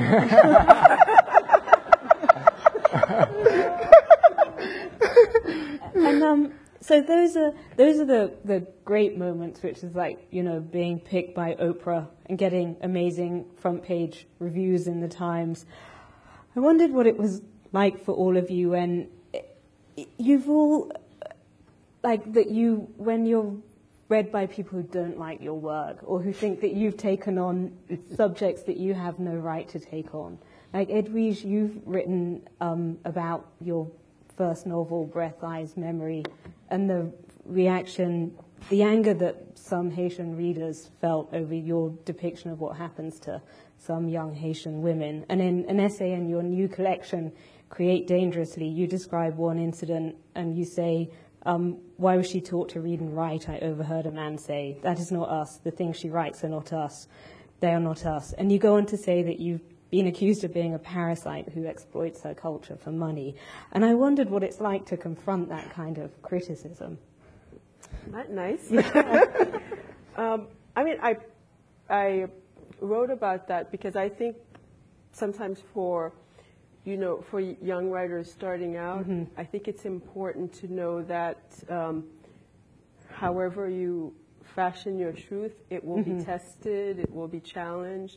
And um, so those are those are the, the great moments, which is like, you know, being picked by Oprah and getting amazing front page reviews in the Times. I wondered what it was like for all of you, and you've all, like, that you, when you're read by people who don't like your work or who think that you've taken on subjects that you have no right to take on. Like, Edwige, you've written um, about your first novel, Breath, Eyes, Memory, and the reaction, the anger that some Haitian readers felt over your depiction of what happens to some young Haitian women. And in an essay in your new collection, Create Dangerously, you describe one incident and you say, um, why was she taught to read and write? I overheard a man say, that is not us. The things she writes are not us. They are not us. And you go on to say that you've been accused of being a parasite who exploits her culture for money. And I wondered what it's like to confront that kind of criticism. Not nice. um, I mean, I, I wrote about that because I think sometimes for, you know, for young writers starting out, mm-hmm. I think it's important to know that um, however you fashion your truth, it will mm-hmm. be tested, it will be challenged.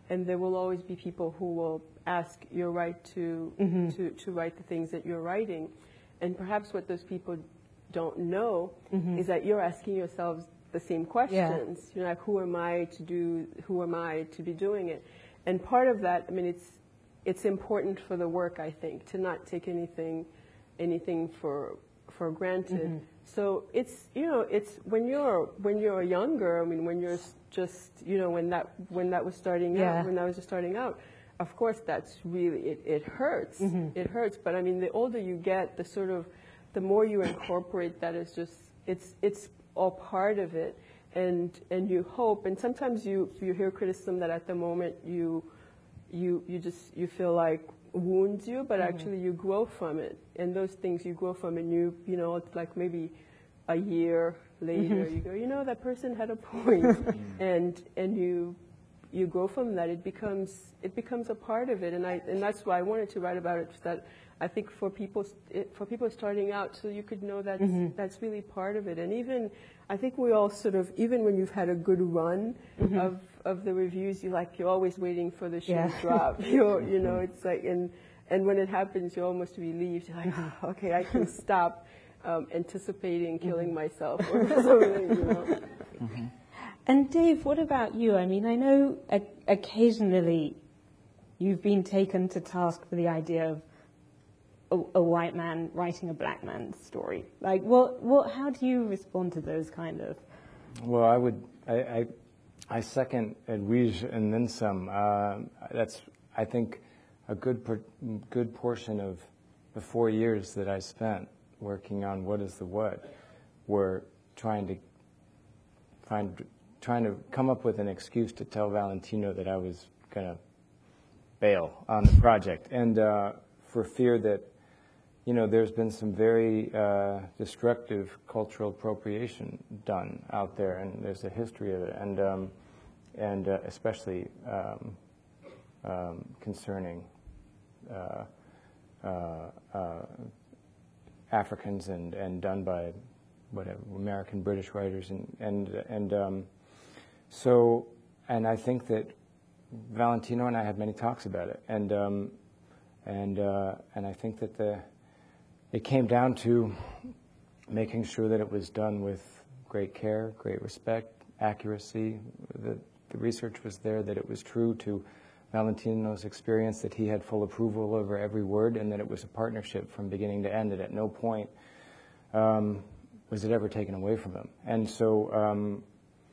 and there will always be people who will ask your right to, mm-hmm. to, to write the things that you're writing. And perhaps what those people don't know mm-hmm. is that you're asking yourselves the same questions. Yeah. You're like, who am I to do, who am I to be doing it? And part of that, I mean, it's, it's important for the work, I think, to not take anything, anything for, for granted. Mm-hmm. So it's, you know, it's when you're, when you're younger, I mean, when you're just, you know, when that, when that was starting yeah. out, when that was just starting out, of course, that's really, it, it hurts. Mm-hmm. It hurts. But I mean, the older you get, the sort of, the more you incorporate that is just, it's, it's all part of it. And, and you hope, and sometimes you, you hear criticism that at the moment you, you, you just, you feel like wounds you, but mm-hmm. actually you grow from it. And those things you grow from, and you, you know, it's like maybe a year later, mm-hmm. you go, you know, that person had a point. and, and you, you grow from that. It becomes, it becomes a part of it. And I, and that's why I wanted to write about it, that I think for people, for people starting out, so you could know that mm-hmm. that's really part of it. And even, I think we all sort of, even when you've had a good run mm-hmm. of, of the reviews, you like, you're always waiting for the shoe yeah. to drop. You're, you know, it's like, and, and when it happens, you're almost relieved. You're like, oh, okay, I can stop um, anticipating killing mm-hmm. myself or something, you know. Mm-hmm. And Dave, what about you? I mean, I know uh, occasionally you've been taken to task for the idea of a, a white man writing a black man's story. Like, what, what, how do you respond to those kind of? Well, I would, I, I, I second Edwige and then some. Uh, that's, I think, a good, per, good portion of the four years that I spent working on What is the What were trying to find, trying to come up with an excuse to tell Valentino that I was going to bail on the project, and uh, for fear that, you know, there's been some very uh, destructive cultural appropriation done out there, and there's a history of it, and um, and uh, especially um, um, concerning uh, uh, uh, Africans and, and done by whatever American British writers, and and and um, so, and I think that Valentino and I had many talks about it, and um, and uh, and I think that the it came down to making sure that it was done with great care, great respect, accuracy. The, the research was there, that it was true to Valentino's experience, that he had full approval over every word, and that it was a partnership from beginning to end, and at no point um, was it ever taken away from him. And so, um,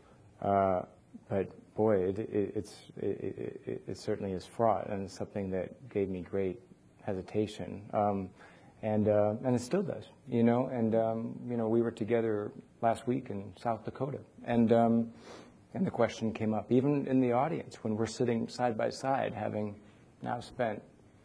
uh, but boy, it, it, it's, it, it, it certainly is fraught, and it's something that gave me great hesitation. Um, And uh, and it still does, you know. And um, you know, we were together last week in South Dakota, and um, and the question came up, even in the audience, when we're sitting side by side, having now spent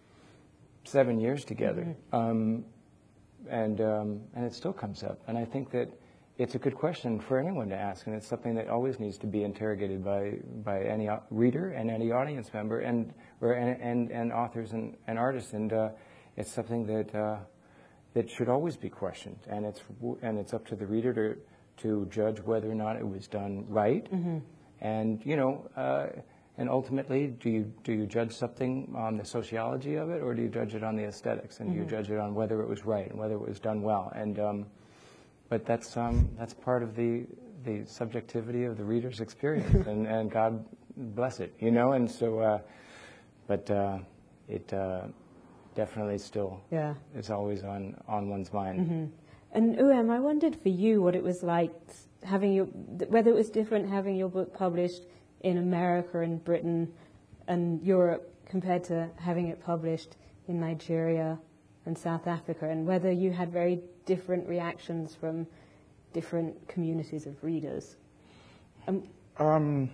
seven years together, mm-hmm. um, and um, and it still comes up. And I think that it's a good question for anyone to ask, and it's something that always needs to be interrogated by by any reader and any audience member, and or and and, and authors and, and artists, and. Uh, It's something that uh, that should always be questioned, and it's and it's up to the reader to to judge whether or not it was done right, mm-hmm. and you know, uh, and ultimately, do you do you judge something on the sociology of it, or do you judge it on the aesthetics, and mm-hmm. do you judge it on whether it was right and whether it was done well? And um, but that's um, that's part of the the subjectivity of the reader's experience, and, and God bless it, you know. And so, uh, but uh, it. Uh, Definitely still yeah. is always on, on one's mind. Mm-hmm. And U M, I wondered for you what it was like having your, whether it was different having your book published in America and Britain and Europe compared to having it published in Nigeria and South Africa, and whether you had very different reactions from different communities of readers. Um, um,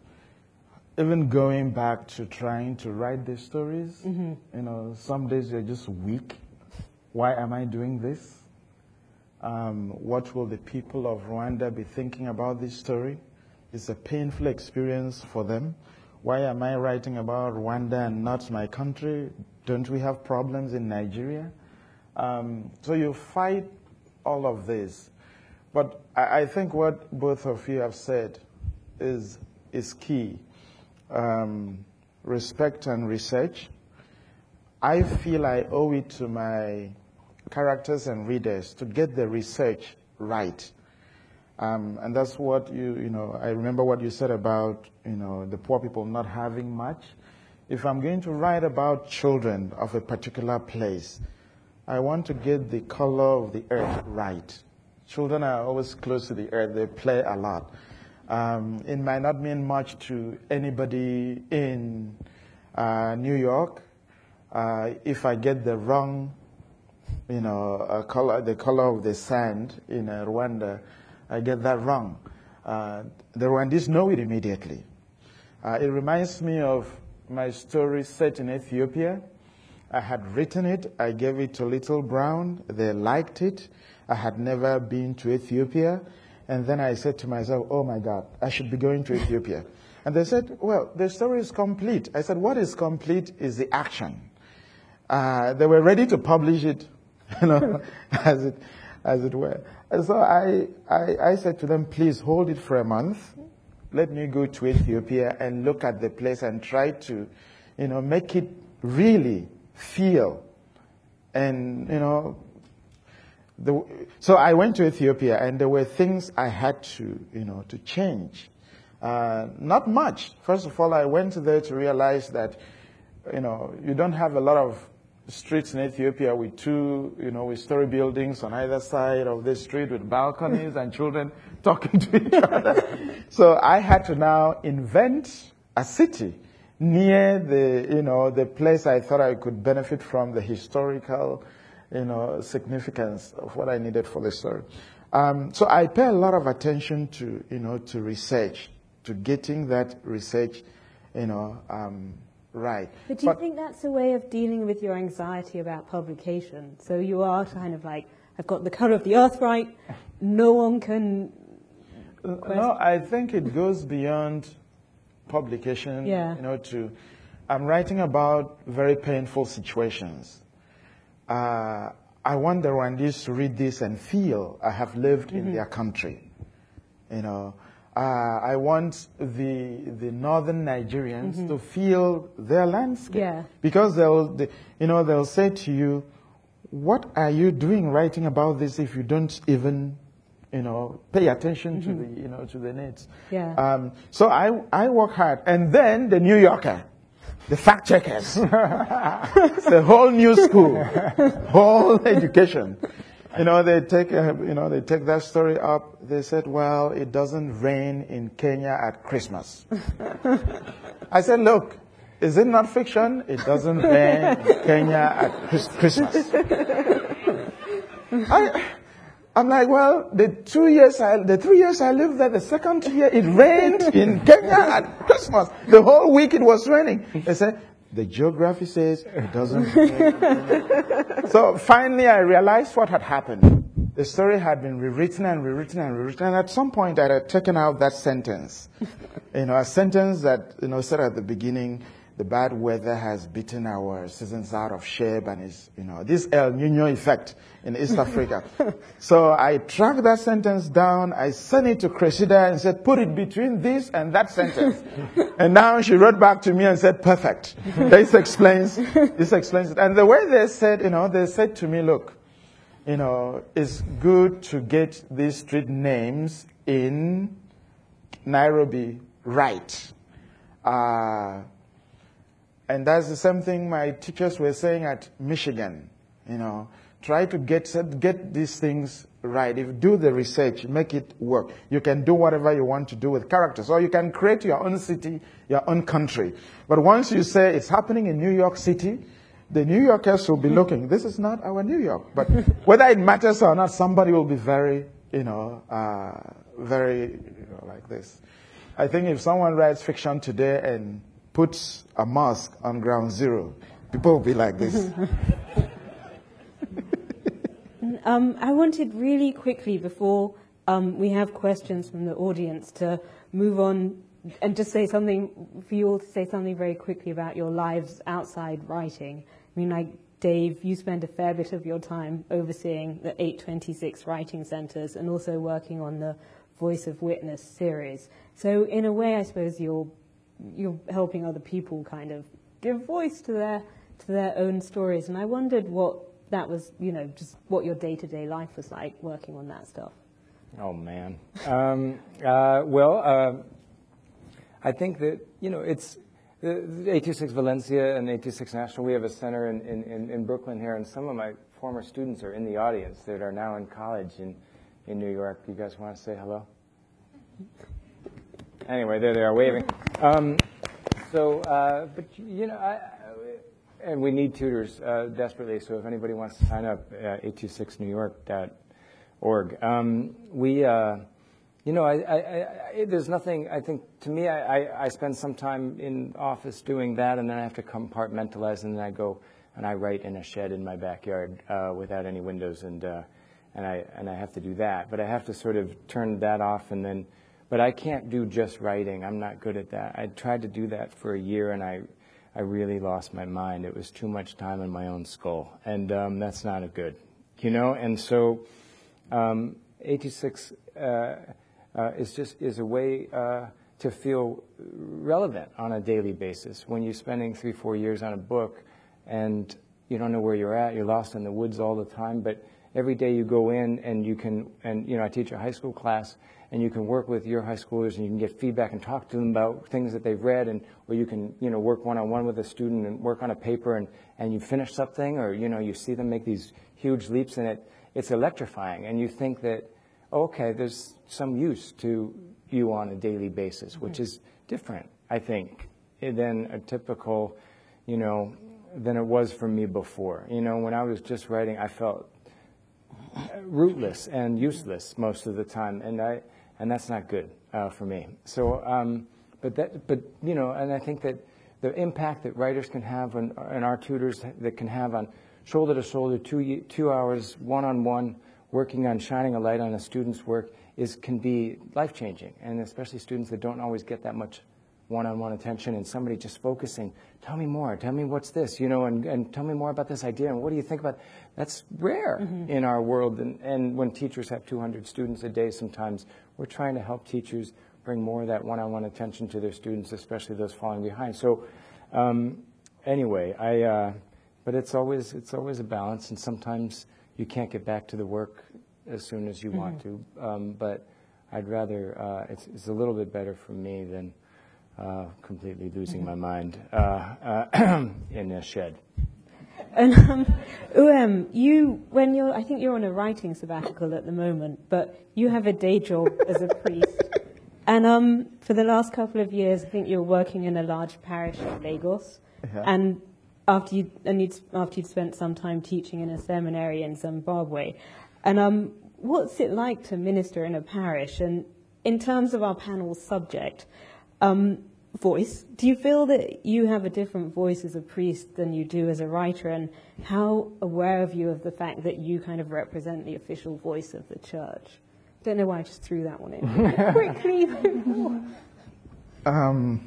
Even going back to trying to write these stories, mm-hmm. you know, some days you're just weak. Why am I doing this? Um, what will the people of Rwanda be thinking about this story? It's a painful experience for them. Why am I writing about Rwanda and not my country? Don't we have problems in Nigeria? Um, so you fight all of this. But I, I think what both of you have said is, is key. Um, respect and research. I feel I owe it to my characters and readers to get the research right. Um, and that's what you, you know, I remember what you said about, you know, the poor people not having much. If I'm going to write about children of a particular place, I want to get the color of the earth right. Children are always close to the earth. They play a lot. Um, it might not mean much to anybody in uh, New York uh, if I get the wrong, you know, uh, color, the color of the sand in uh, Rwanda. I get that wrong. Uh, the Rwandese know it immediately. Uh, it reminds me of my story set in Ethiopia. I had written it. I gave it to Little Brown. They liked it. I had never been to Ethiopia. And then I said to myself, oh my God, I should be going to Ethiopia. And they said, well, the story is complete. I said, what is complete is the action. Uh, they were ready to publish it, you know, as it, as it were. And so I, I, I said to them, please hold it for a month. Let me go to Ethiopia and look at the place and try to, you know, make it really feel. And, you know, the, so I went to Ethiopia and there were things I had to, you know, to change. Uh, not much. First of all, I went there to realize that, you know, you don't have a lot of streets in Ethiopia with two, you know, with story buildings on either side of the street with balconies and children talking to each other. So I had to now invent a city near the, you know, the place I thought I could benefit from the historical, you know, significance of what I needed for the story. Um, so I pay a lot of attention to, you know, to research, to getting that research, you know, um, right. But do you but, think that's a way of dealing with your anxiety about publication? So you are kind of like, I've got the color of the earth right, no one can... No, I think it goes beyond publication, yeah. you know, to... I'm writing about very painful situations. Uh, I want the Rwandese to read this and feel I have lived mm-hmm. in their country, you know. Uh, I want the the northern Nigerians mm-hmm. to feel their landscape, yeah. because they'll, they, you know, they'll say to you, "What are you doing writing about this if you don't even, you know, pay attention mm-hmm. to the, you know, to the needs?" Yeah. Um, so I I work hard, and then the New Yorker, the fact checkers, it's a whole new school, whole education. You know, they take, uh, you know, they take that story up. They said, well, it doesn't rain in Kenya at Christmas. I said, look, is it not fiction? It doesn't rain in Kenya at Christmas. I, I'm like, well, the two years, I, the three years I lived there, the second year it rained in Kenya at Christmas. The whole week it was raining. They said, the geography says it doesn't rain. So finally I realized what had happened. The story had been rewritten and rewritten and rewritten. And at some point I had taken out that sentence. You know, a sentence that, you know, said at the beginning, the bad weather has beaten our citizens out of shape and is, you know, this El Nino effect in East Africa. So I tracked that sentence down. I sent it to Cressida and said, put it between this and that sentence. And now she wrote back to me and said, perfect. This explains, this explains it. And the way they said, you know, they said to me, look, you know, it's good to get these street names in Nairobi right. Uh, And that's the same thing my teachers were saying at Michigan. You know, try to get get these things right. If you do the research, make it work. You can do whatever you want to do with characters, or you can create your own city, your own country. But once you say it's happening in New York City, the New Yorkers will be looking. This is not our New York. But whether it matters or not, somebody will be very, you know, uh, very, you know, like this. I think if someone writes fiction today and puts a mosque on ground zero, people will be like this. um, I wanted really quickly, before um, we have questions from the audience, to move on and just say something, for you all to say something very quickly about your lives outside writing. I mean, like Dave, you spend a fair bit of your time overseeing the eight twenty-six writing centres and also working on the Voice of Witness series. So in a way, I suppose you're you're helping other people kind of give voice to their to their own stories. And I wondered what that was, you know, just what your day-to-day life was like working on that stuff. Oh, man. um, uh, well, uh, I think that, you know, it's the, the eight two six Valencia and eight two six National. We have a center in, in, in Brooklyn here, and some of my former students are in the audience that are now in college in, in New York. You guys want to say hello? Anyway, there they are waving. Um, so, uh, but, you know, I, and we need tutors uh, desperately, so if anybody wants to sign up, uh, eight two six new york dot org. Um, we, uh, you know, I, I, I, there's nothing, I think, to me, I, I, I spend some time in office doing that, and then I have to compartmentalize, and then I go and I write in a shed in my backyard uh, without any windows, and uh, and I and I have to do that. But I have to sort of turn that off, and then, but I can't do just writing. I'm not good at that. I tried to do that for a year, and I, I really lost my mind. It was too much time in my own skull, and um, that's not a good, you know. And so, um, eight two six uh, uh, is just is a way uh, to feel relevant on a daily basis. When you're spending three, four years on a book, and you don't know where you're at, you're lost in the woods all the time. But every day you go in, and you can, and you know, I teach a high school class, and you can work with your high schoolers, and you can get feedback and talk to them about things that they've read, and or you can, you know, work one-on-one with a student and work on a paper, and, and you finish something, or, you know, you see them make these huge leaps, and it, it's electrifying, and you think that, oh, okay, there's some use to you on a daily basis, mm-hmm. which is different, I think, than a typical, you know, than it was for me before. You know, when I was just writing, I felt rootless and useless most of the time, and I and that's not good uh, for me. So, um, but that, but you know, and I think that the impact that writers can have on, and our tutors that can have on shoulder to shoulder, two two hours one on one, working on shining a light on a student's work is can be life changing, and especially students that don't always get that much one-on-one attention, and somebody just focusing, tell me more, tell me what's this, you know, and, and tell me more about this idea, and what do you think about, that's rare mm-hmm. in our world, and, and when teachers have two hundred students a day sometimes, we're trying to help teachers bring more of that one-on-one attention to their students, especially those falling behind. So um, anyway, I, uh, but it's always, it's always a balance, and sometimes you can't get back to the work as soon as you mm-hmm. want to, um, but I'd rather, uh, it's, it's a little bit better for me than Uh, completely losing my mind uh, uh, in a shed. And um, Um, you, when you're, I think you're on a writing sabbatical at the moment, but you have a day job as a priest. And um, for the last couple of years, I think you were working in a large parish in Lagos. Uh-huh. And after you, and you'd, after you'd spent some time teaching in a seminary in Zimbabwe. And um, what's it like to minister in a parish? And in terms of our panel's subject, um, voice, do you feel that you have a different voice as a priest than you do as a writer? And how aware are you of the fact that you kind of represent the official voice of the church? Don't know why I just threw that one in quickly. um,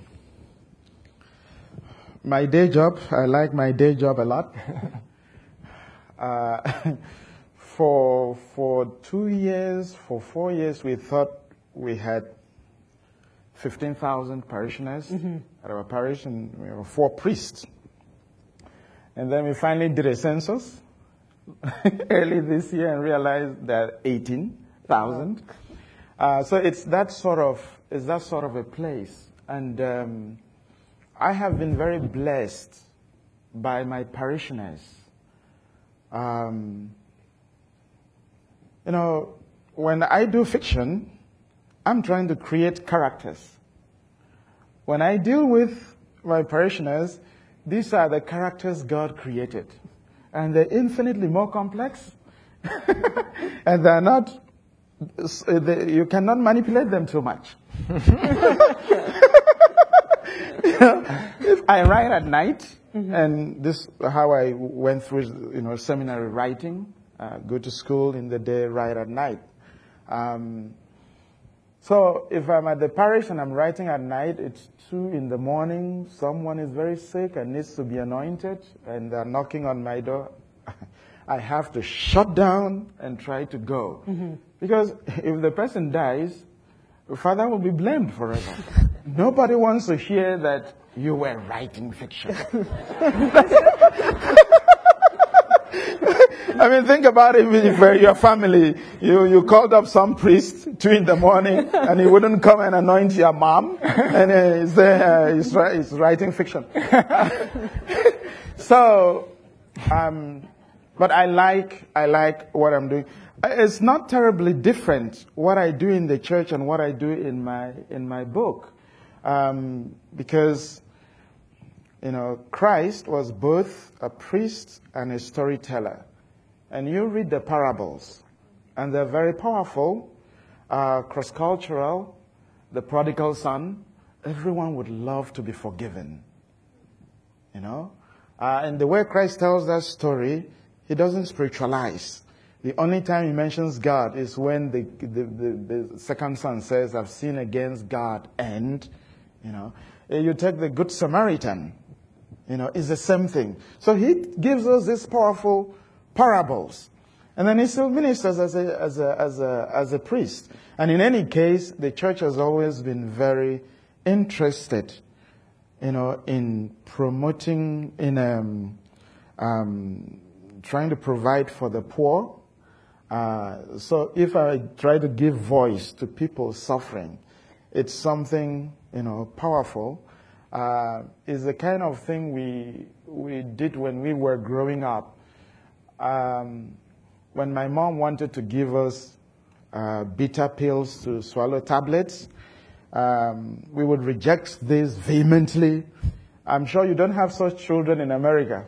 my day job, I like my day job a lot. uh, for for two years, for four years, we thought we had fifteen thousand parishioners mm-hmm. at our parish, and we were four priests. And then we finally did a census early this year and realized that eighteen thousand. Uh, so it's that sort of it's that sort of a place, and um, I have been very blessed by my parishioners. Um, you know, when I do fiction, I'm trying to create characters. When I deal with my parishioners, these are the characters God created, and they're infinitely more complex, and they're not. You cannot manipulate them too much. You know, if I write at night, mm-hmm. and this how I went through, you know, seminary writing, uh, go to school in the day, write at night. Um, so if I'm at the parish and I'm writing at night, it's two in the morning, someone is very sick and needs to be anointed, and they're knocking on my door. I have to shut down and try to go. Mm-hmm. Because if the person dies, the father will be blamed forever. Nobody wants to hear that you were writing fiction. I mean, think about it. If uh, your family, you, you called up some priest two in the morning, and he wouldn't come and anoint your mom, and uh, he's, uh, he's, he's writing fiction. So, um, but I like I like what I'm doing. It's not terribly different what I do in the church and what I do in my in my book, um, because you know Christ was both a priest and a storyteller. And you read the parables, and they're very powerful, uh, cross-cultural, the prodigal son. Everyone would love to be forgiven, you know. Uh, and the way Christ tells that story, he doesn't spiritualize. The only time he mentions God is when the, the, the, the second son says, I've sinned against God, and, you know. You take the Good Samaritan, you know, it's the same thing. So he gives us this powerful parables, and then he still ministers as a as a as a as a priest. And in any case, the church has always been very interested, you know, in promoting, in um, um, trying to provide for the poor. Uh, so if I try to give voice to people suffering, it's something, you know, powerful. Uh, it's the kind of thing we we did when we were growing up. Um, when my mom wanted to give us uh, bitter pills to swallow tablets, um, we would reject this vehemently. I'm sure you don't have such children in America.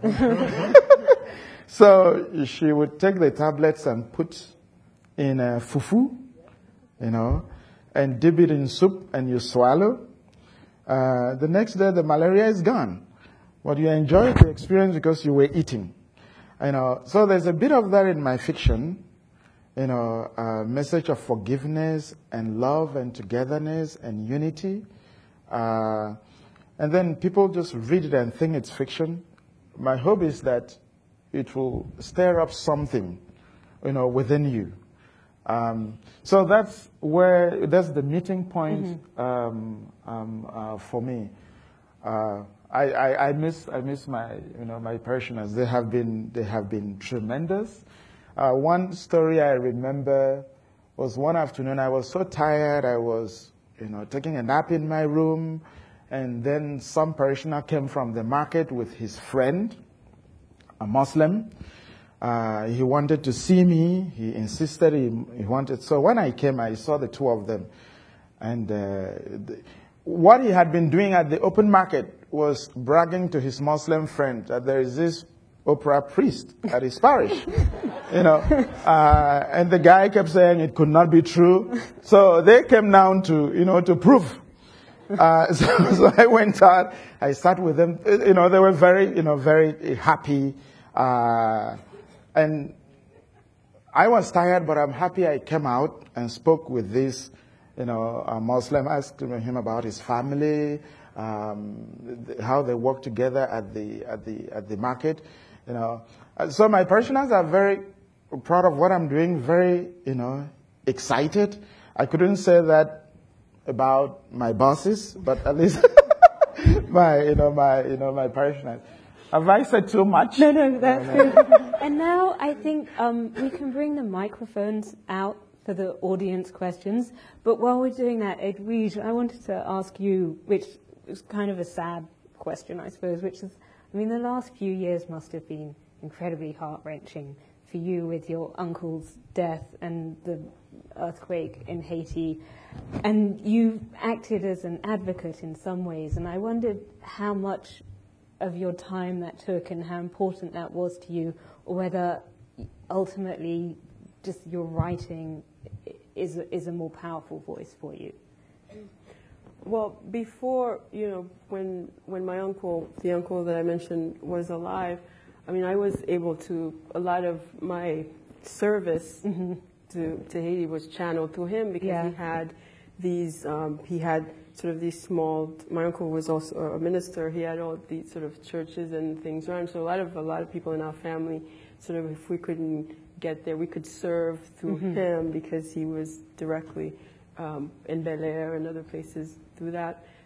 So she would take the tablets and put in a fufu, you know, and dip it in soup, and you swallow. Uh, the next day, the malaria is gone. But you enjoyed the experience because you were eating. You know, so there's a bit of that in my fiction, you know, a message of forgiveness and love and togetherness and unity. Uh, and then people just read it and think it's fiction. My hope is that it will stir up something, you know, within you. Um, so that's where, that's the meeting point mm-hmm. um, um, uh, for me. Uh, I, I, I miss I miss my you know my parishioners. They have been they have been tremendous. Uh, one story I remember was one afternoon I was so tired I was you know taking a nap in my room, and then some parishioner came from the market with his friend, a Muslim. Uh, he wanted to see me. He insisted he, he wanted. So when I came, I saw the two of them, and uh, the, what he had been doing at the open market was bragging to his Muslim friend that there is this Oprah priest at his parish, you know, uh, and the guy kept saying it could not be true. So they came down to, you know, to prove. Uh, so, so I went out, I sat with them, you know, they were very, you know, very happy, uh, and I was tired, but I'm happy I came out and spoke with this, you know, a Muslim, asked him about his family, um, how they work together at the at the at the market, you know. So my parishioners are very proud of what I'm doing, very, you know, excited. I couldn't say that about my bosses, but at least my, you know, my, you know, my parishioners. Have I said too much? No, no, that's good. And now I think um, we can bring the microphones out for the audience questions. But while we're doing that, Edwige, I wanted to ask you, which is kind of a sad question, I suppose, which is, I mean, the last few years must have been incredibly heart-wrenching for you with your uncle's death and the earthquake in Haiti. And you acted as an advocate in some ways, and I wondered how much of your time that took and how important that was to you, or whether ultimately just your writing is a, is a more powerful voice for you. Well, before, you know, when when my uncle, the uncle that I mentioned, was alive, I mean, I was able to, a lot of my service mm-hmm. to, to Haiti was channeled through him, because yeah. he had these, um, he had sort of these small, my uncle was also a minister, he had all these sort of churches and things around, so a lot of, a lot of people in our family, sort of, if we couldn't get there, we could serve through mm-hmm. him, because he was directly um, in Bel Air and other places through that.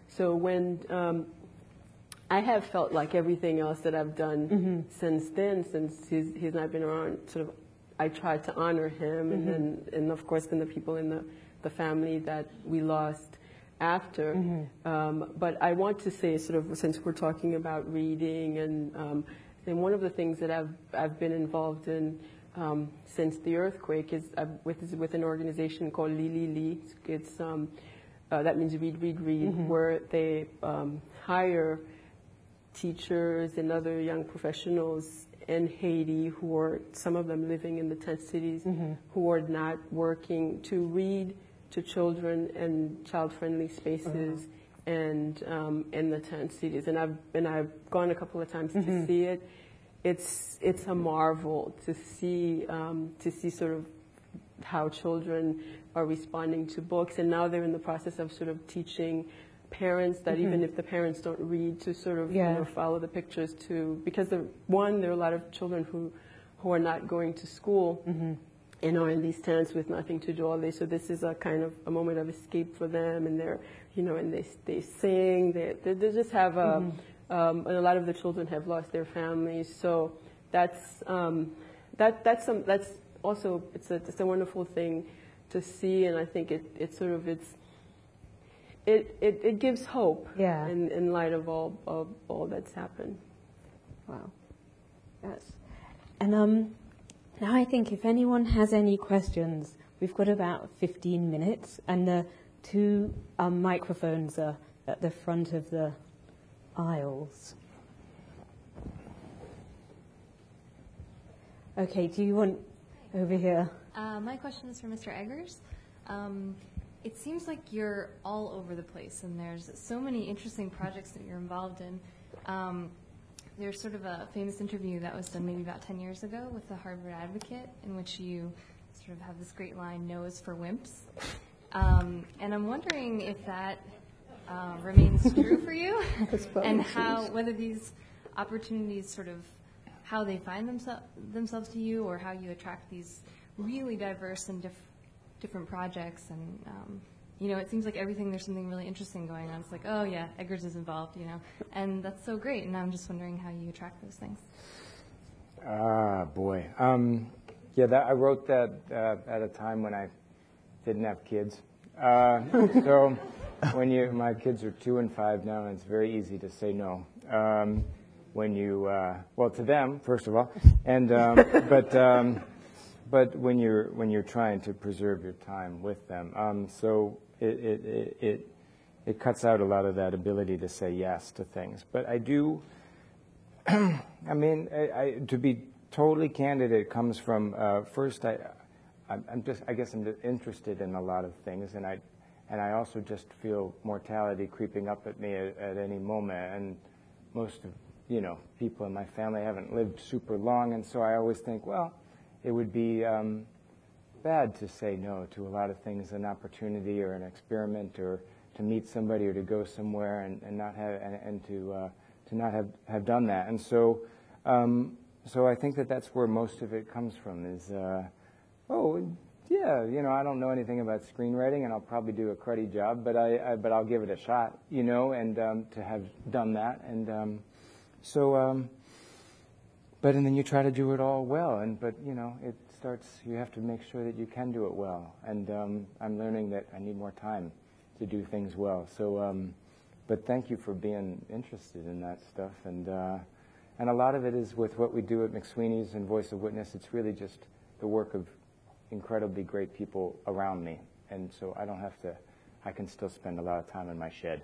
So when um, I have felt like everything else that I've done mm-hmm. since then, since he's, he's not been around, sort of, I tried to honor him, mm-hmm. and then, and of course, then the people in the, the family that we lost after. Mm-hmm. Um, but I want to say, sort of, since we're talking about reading, and um, and one of the things that I've I've been involved in um, since the earthquake is uh, with is with an organization called Li Li Li. It's um, uh, that means read, read, read, mm-hmm. where they um, hire teachers and other young professionals in Haiti who are, some of them living in the tent cities, mm-hmm. who are not working, to read to children in child-friendly spaces uh-huh. and um, in the tent cities. And I've and I've gone a couple of times mm-hmm. to see it. It's it's a marvel to see um, to see sort of how children are responding to books, and now they're in the process of sort of teaching parents that mm-hmm. even if the parents don't read, to sort of yeah. you know, follow the pictures too, because the one there are a lot of children who who are not going to school. Mm-hmm. You know, in these tents with nothing to do all day. So this is a kind of a moment of escape for them, and they're, you know, and they they sing. They they, they just have a, mm-hmm. um, and a lot of the children have lost their families. So that's um, that that's some that's also it's a it's a wonderful thing to see, and I think it it sort of it's it it, it gives hope. Yeah. In, in light of all of all that's happened. Wow. Yes. And um. Now I think if anyone has any questions, we've got about fifteen minutes, and the two um, microphones are at the front of the aisles. Okay, do you want over here? Uh, my question is for Mister Eggers. Um, it seems like you're all over the place, and there's so many interesting projects that you're involved in. Um, There's sort of a famous interview that was done maybe about ten years ago with the Harvard Advocate, in which you sort of have this great line, "No is for wimps." Um, and I'm wondering if that uh, remains true for you, and how, whether these opportunities sort of, how they find themse- themselves to you, or how you attract these really diverse and diff- different projects. And um, you know, it seems like everything, there's something really interesting going on. It's like, oh yeah, Eggers is involved, you know, and that's so great. And I'm just wondering how you attract those things. Ah, boy. Um, yeah, that, I wrote that uh, at a time when I didn't have kids. Uh, so when you, my kids are two and five now, and it's very easy to say no. Um, when you, uh, well, to them, first of all, and um, but. Um, But when you're when you're trying to preserve your time with them, um, so it, it it it cuts out a lot of that ability to say yes to things. But I do. I mean, I, I, to be totally candid, it comes from uh, first. I I'm just I guess I'm just interested in a lot of things, and I and I also just feel mortality creeping up at me at, at any moment. And most of you know people in my family haven't lived super long, and so I always think, well, it would be um, bad to say no to a lot of things, an opportunity or an experiment, or to meet somebody or to go somewhere and, and not have and, and to uh, to not have, have done that. And so, um, so I think that that's where most of it comes from. Is uh, oh yeah, you know, I don't know anything about screenwriting, and I'll probably do a cruddy job, but I, I but I'll give it a shot, you know, and um, to have done that, and um, so. Um, But and then you try to do it all well, and but you know it starts. You have to make sure that you can do it well, and um, I'm learning that I need more time to do things well. So, um, but thank you for being interested in that stuff, and uh, and a lot of it is with what we do at McSweeney's and Voice of Witness. It's really just the work of incredibly great people around me, and so I don't have to. I can still spend a lot of time in my shed.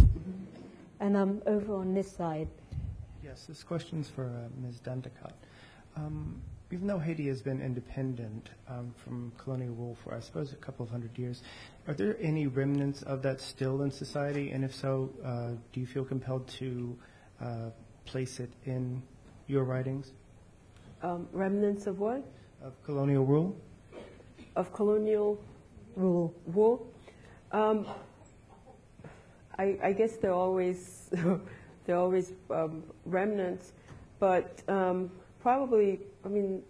And um, over on this side. Yes, this question's for uh, Miz Danticat. Um, even though Haiti has been independent um, from colonial rule for, I suppose, a couple of hundred years, are there any remnants of that still in society? And if so, uh, do you feel compelled to uh, place it in your writings? Um, remnants of what? Of colonial rule? Of colonial rule. Rule? Um, I, I guess they're always... There are always um, remnants, but um, probably, I mean,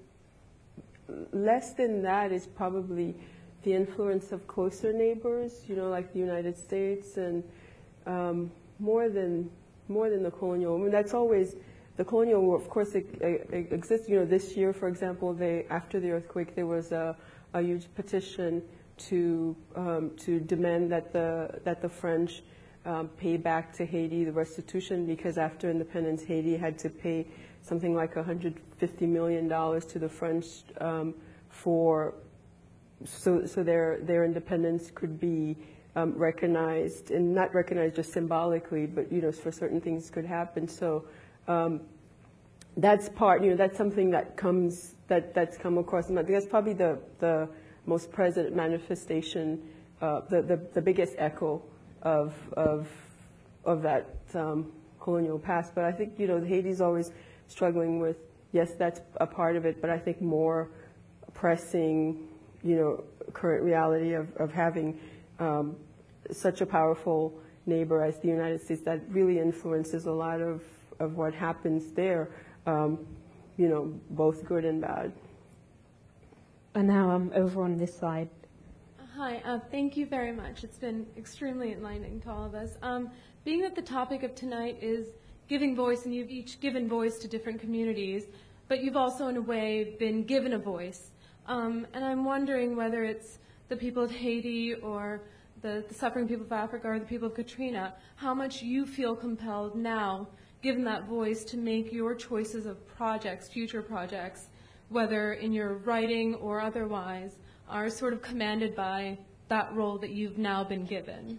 less than that is probably the influence of closer neighbors, you know, like the United States and um, more than more than the colonial. I mean, that's always the colonial war. Of course, it, it, it exists. You know, this year, for example, they after the earthquake, there was a, a huge petition to um, to demand that the that the French um, pay back to Haiti the restitution, because after independence, Haiti had to pay something like one hundred fifty million dollars to the French um, for so so their their independence could be um, recognized, and not recognized just symbolically, but you know, for certain things could happen. So um, that's part. You know, that's something that comes that that's come across. I think that's probably the the most present manifestation, uh, the, the the biggest echo of of of that um, colonial past. But I think, you know, Haiti's always struggling with, yes, that's a part of it, but I think more pressing, you know, current reality of, of having um, such a powerful neighbor as the United States that really influences a lot of, of what happens there, um, you know, both good and bad. And now I'm over on this side. Hi, uh, thank you very much. It's been extremely enlightening to all of us. Um, being that the topic of tonight is giving voice, and you've each given voice to different communities, but you've also in a way been given a voice. Um, and I'm wondering whether it's the people of Haiti or the, the suffering people of Africa or the people of Katrina, how much you feel compelled now, given that voice, to make your choices of projects, future projects, whether in your writing or otherwise, are sort of commanded by that role that you've now been given.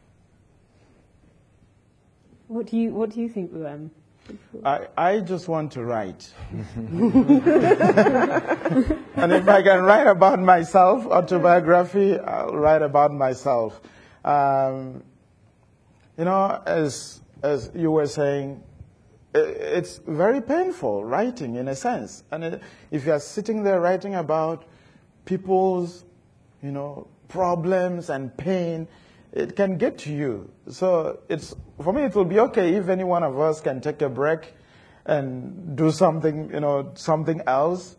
What do you What do you think, Luem? I, I just want to write. And if I can write about myself, autobiography, I'll write about myself. Um, you know, as as you were saying, it's very painful writing in a sense. And it, if you're sitting there writing about people's, you know, problems and pain, it can get to you. So it's, for me, it will be okay if any one of us can take a break and do something, you know, something else.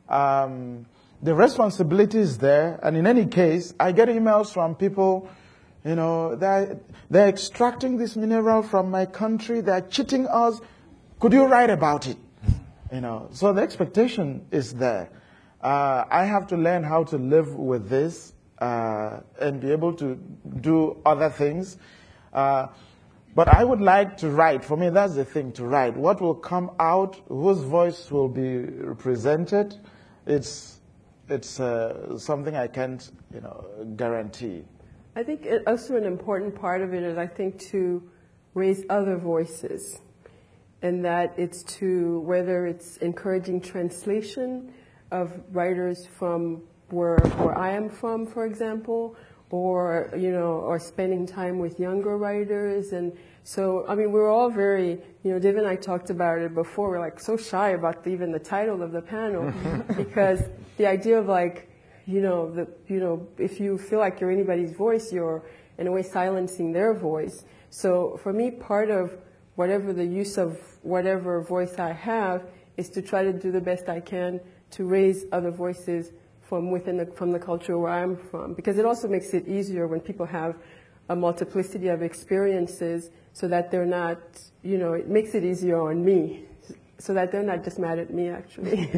Um, the responsibility is there. And in any case, I get emails from people, you know, they're, they're extracting this mineral from my country. They're cheating us. Could you write about it? You know, so the expectation is there. Uh, I have to learn how to live with this uh, and be able to do other things. Uh, but I would like to write. For me, that's the thing, to write. What will come out, whose voice will be represented, it's, it's uh, something I can't, you know, guarantee. I think it, also an important part of it is, I think, to raise other voices. And that it's to, whether it's encouraging translation of writers from where, where I am from, for example, or, you know, or spending time with younger writers. And so, I mean, we're all very, you know, Dave and I talked about it before, we're like so shy about the, even the title of the panel, because the idea of like, you know, the, you know, if you feel like you're anybody's voice, you're in a way silencing their voice. So for me, part of whatever the use of whatever voice I have is to try to do the best I can to raise other voices from within the, from the culture where I'm from. Because it also makes it easier when people have a multiplicity of experiences, so that they're not, you know, it makes it easier on me, so that they're not just mad at me, actually.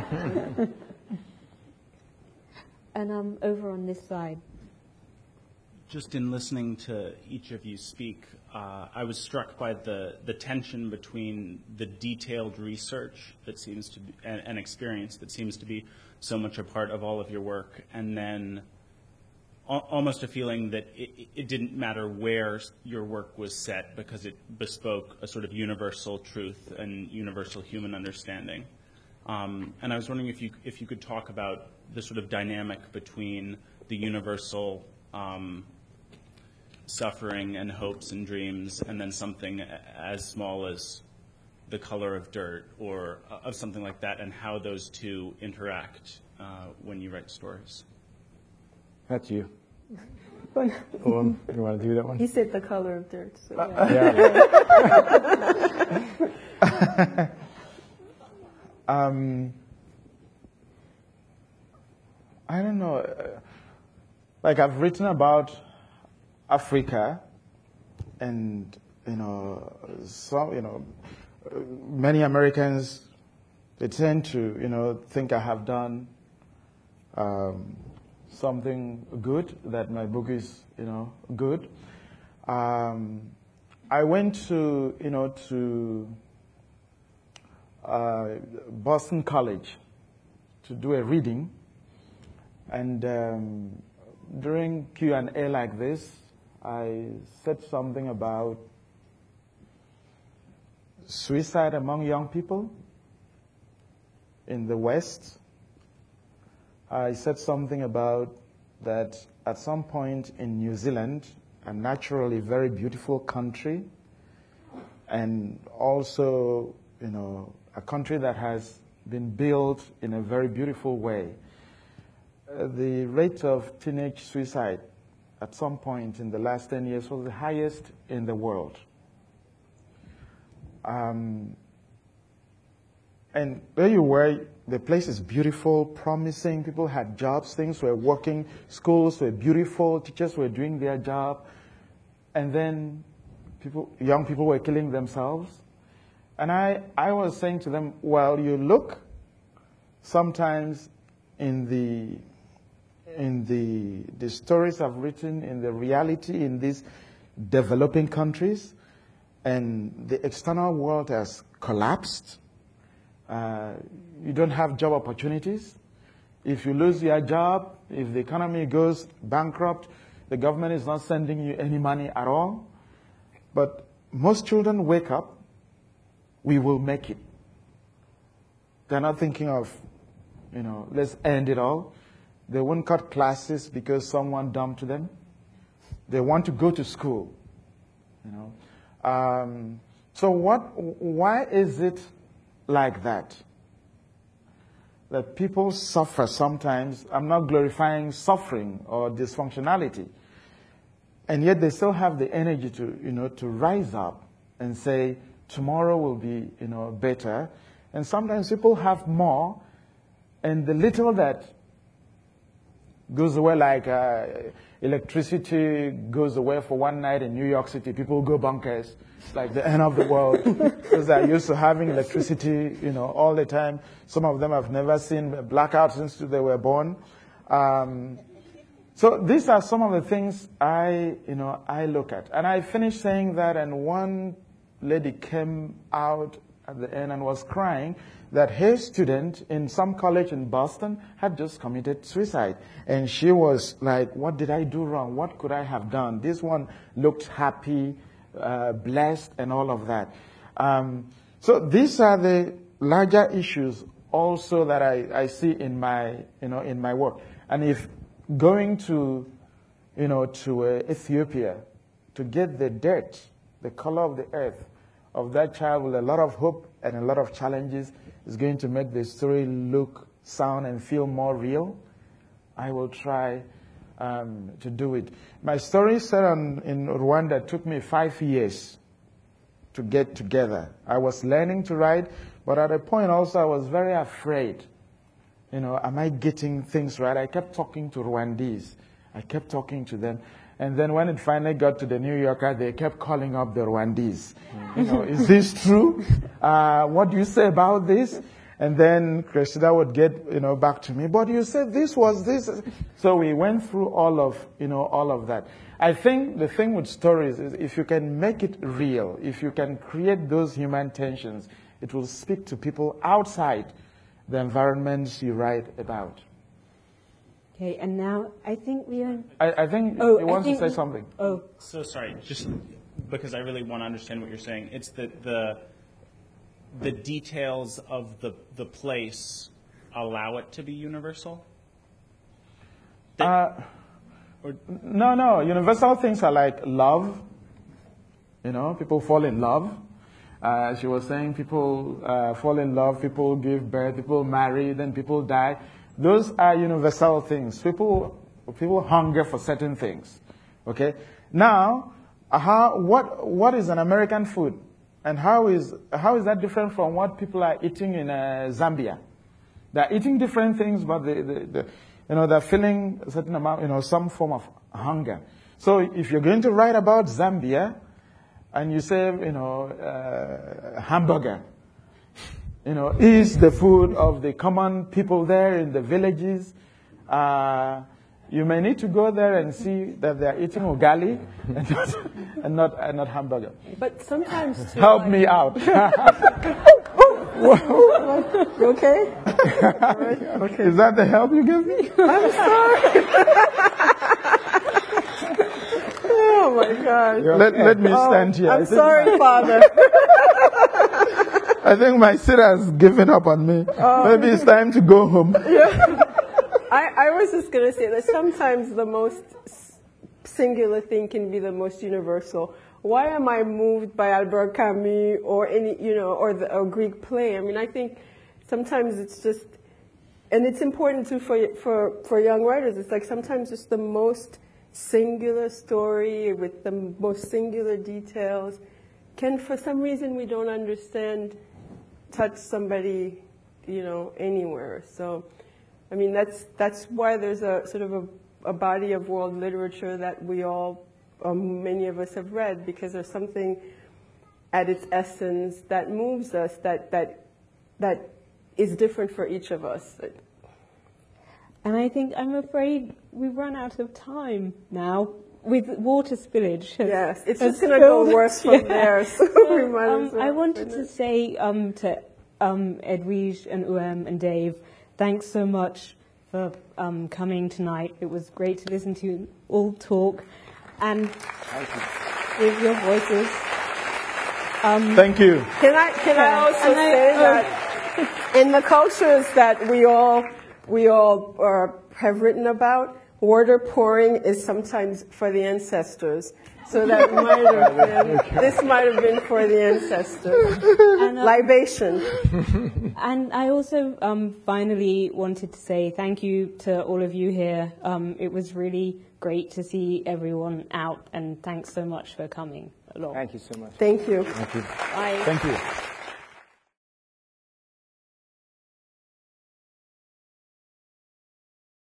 And um, over on this side. Just in listening to each of you speak, uh, I was struck by the, the tension between the detailed research that seems to be, and, and experience that seems to be so much a part of all of your work, and then al- almost a feeling that it, it didn't matter where your work was set because it bespoke a sort of universal truth and universal human understanding. Um, and I was wondering if you, if you could talk about the sort of dynamic between the universal um, suffering and hopes and dreams, and then something as small as the color of dirt or uh, of something like that, and how those two interact uh, when you write stories. That's you. Um, you want to do that one? He said the color of dirt. So Uh, yeah. yeah. Um, I don't know. Like, I've written about Africa, and you know, some, you know, many Americans, they tend to, you know, think I have done um, something good, that my book is, you know, good. Um, I went to, you know, to uh, Boston College to do a reading, and um, during Q and A like this, I said something about suicide among young people in the West. I said something about that at some point in New Zealand, a naturally very beautiful country, and also, you know, a country that has been built in a very beautiful way. Uh, the rate of teenage suicide at some point in the last ten years was the highest in the world. Um, and there you were, the place is beautiful, promising, people had jobs, things were working, schools were beautiful, teachers were doing their job, and then people, young people were killing themselves. And I, I was saying to them, well, you look sometimes in the, in the, the stories I've written, in the reality in these developing countries, and the external world has collapsed. Uh, you don't have job opportunities. If you lose your job, if the economy goes bankrupt, the government is not sending you any money at all. But most children wake up, we will make it. They're not thinking of, you know, let's end it all. They won't cut classes because someone dumped them. They want to go to school, you know. Um, so what, why is it like that? That people suffer sometimes. I'm not glorifying suffering or dysfunctionality. And yet they still have the energy to, you know, to rise up and say, tomorrow will be, you know, better. And sometimes people have more, and the little that goes away, like uh, electricity goes away for one night in New York City, people go bonkers. It's like the end of the world, because they're used to having electricity, you know, all the time. Some of them have never seen a blackout since they were born. Um, so these are some of the things I, you know, I look at. And I finished saying that, and one lady came out at the end and was crying that her student in some college in Boston had just committed suicide. And she was like, what did I do wrong? What could I have done? This one looked happy, uh, blessed, and all of that. Um, so these are the larger issues also that I, I see in my, you know, in my work. And if going to, you know, to uh, Ethiopia to get the dirt, the color of the earth of that child with a lot of hope and a lot of challenges is going to make the story look, sound, and feel more real, I will try um, to do it. My story set on, in Rwanda took me five years to get together. I was learning to write, but at a point also I was very afraid. You know, am I getting things right? I kept talking to Rwandese. I kept talking to them. And then when it finally got to the New Yorker, they kept calling up the Rwandese. You know, is this true? Uh, what do you say about this? And then Cressida would get, you know, back to me. But you said this was this. So we went through all of, you know, all of that. I think the thing with stories is if you can make it real, if you can create those human tensions, it will speak to people outside the environments you write about. Okay, and now I think we are... I, I think oh, you want think to say we, something. Oh. So sorry, just because I really want to understand what you're saying. It's that the the details of the the place allow it to be universal? That, uh, or, no, no. Universal things are like love. You know, people fall in love. Uh, she was saying people uh, fall in love, people give birth, people marry, then people die. Those are universal things. People, people hunger for certain things. Okay. Now, how, what, what is an American food, and how is how is that different from what people are eating in uh, Zambia? They're eating different things, but they, they, they, you know, they're feeling a certain amount, you know, some form of hunger. So, if you're going to write about Zambia, and you say, you know, uh, hamburger, you know, is the food of the common people there in the villages. Uh, you may need to go there and see that they are eating ugali and not, and not, and not hamburger. But sometimes too, Help like, me out. You okay? Okay. Is that the help you give me? I'm sorry. Oh my God. Let, let me stand here. Oh, I'm I think sorry, my, Father. I think my sitter has given up on me. Oh. Maybe it's time to go home. Yeah. I, I was just going to say that sometimes the most singular thing can be the most universal. Why am I moved by Albert Camus or any, you know, or the or Greek play? I mean, I think sometimes it's just, and it's important too for for for young writers. It's like sometimes just the most singular story with the most singular details can, for some reason we don't understand, touch somebody, you know, anywhere. So, I mean, that's that's why there's a sort of a, a body of world literature that we all, um, many of us have read, because there's something at its essence that moves us, that that that is different for each of us. And I think, I'm afraid we've run out of time now with water spillage. Has, Yes, it's has just going to go spilled. worse from Yeah. there. So So, we might um, as well I wanted to finish. say um, to um, Edwige and Uem and Dave, thanks so much for um, coming tonight. It was great to listen to you all talk and give your voices. Um, Thank you. Can I can I Yeah. also And I- say uh, that in the cultures that we all we all uh, have written about, water pouring is sometimes for the ancestors. So that might have been, this might have been for the ancestors. and, uh, Libation. And I also um, finally wanted to say thank you to all of you here. Um, it was really great to see everyone out, and thanks so much for coming along. Thank you so much. Thank you. Thank you. Bye. Thank you.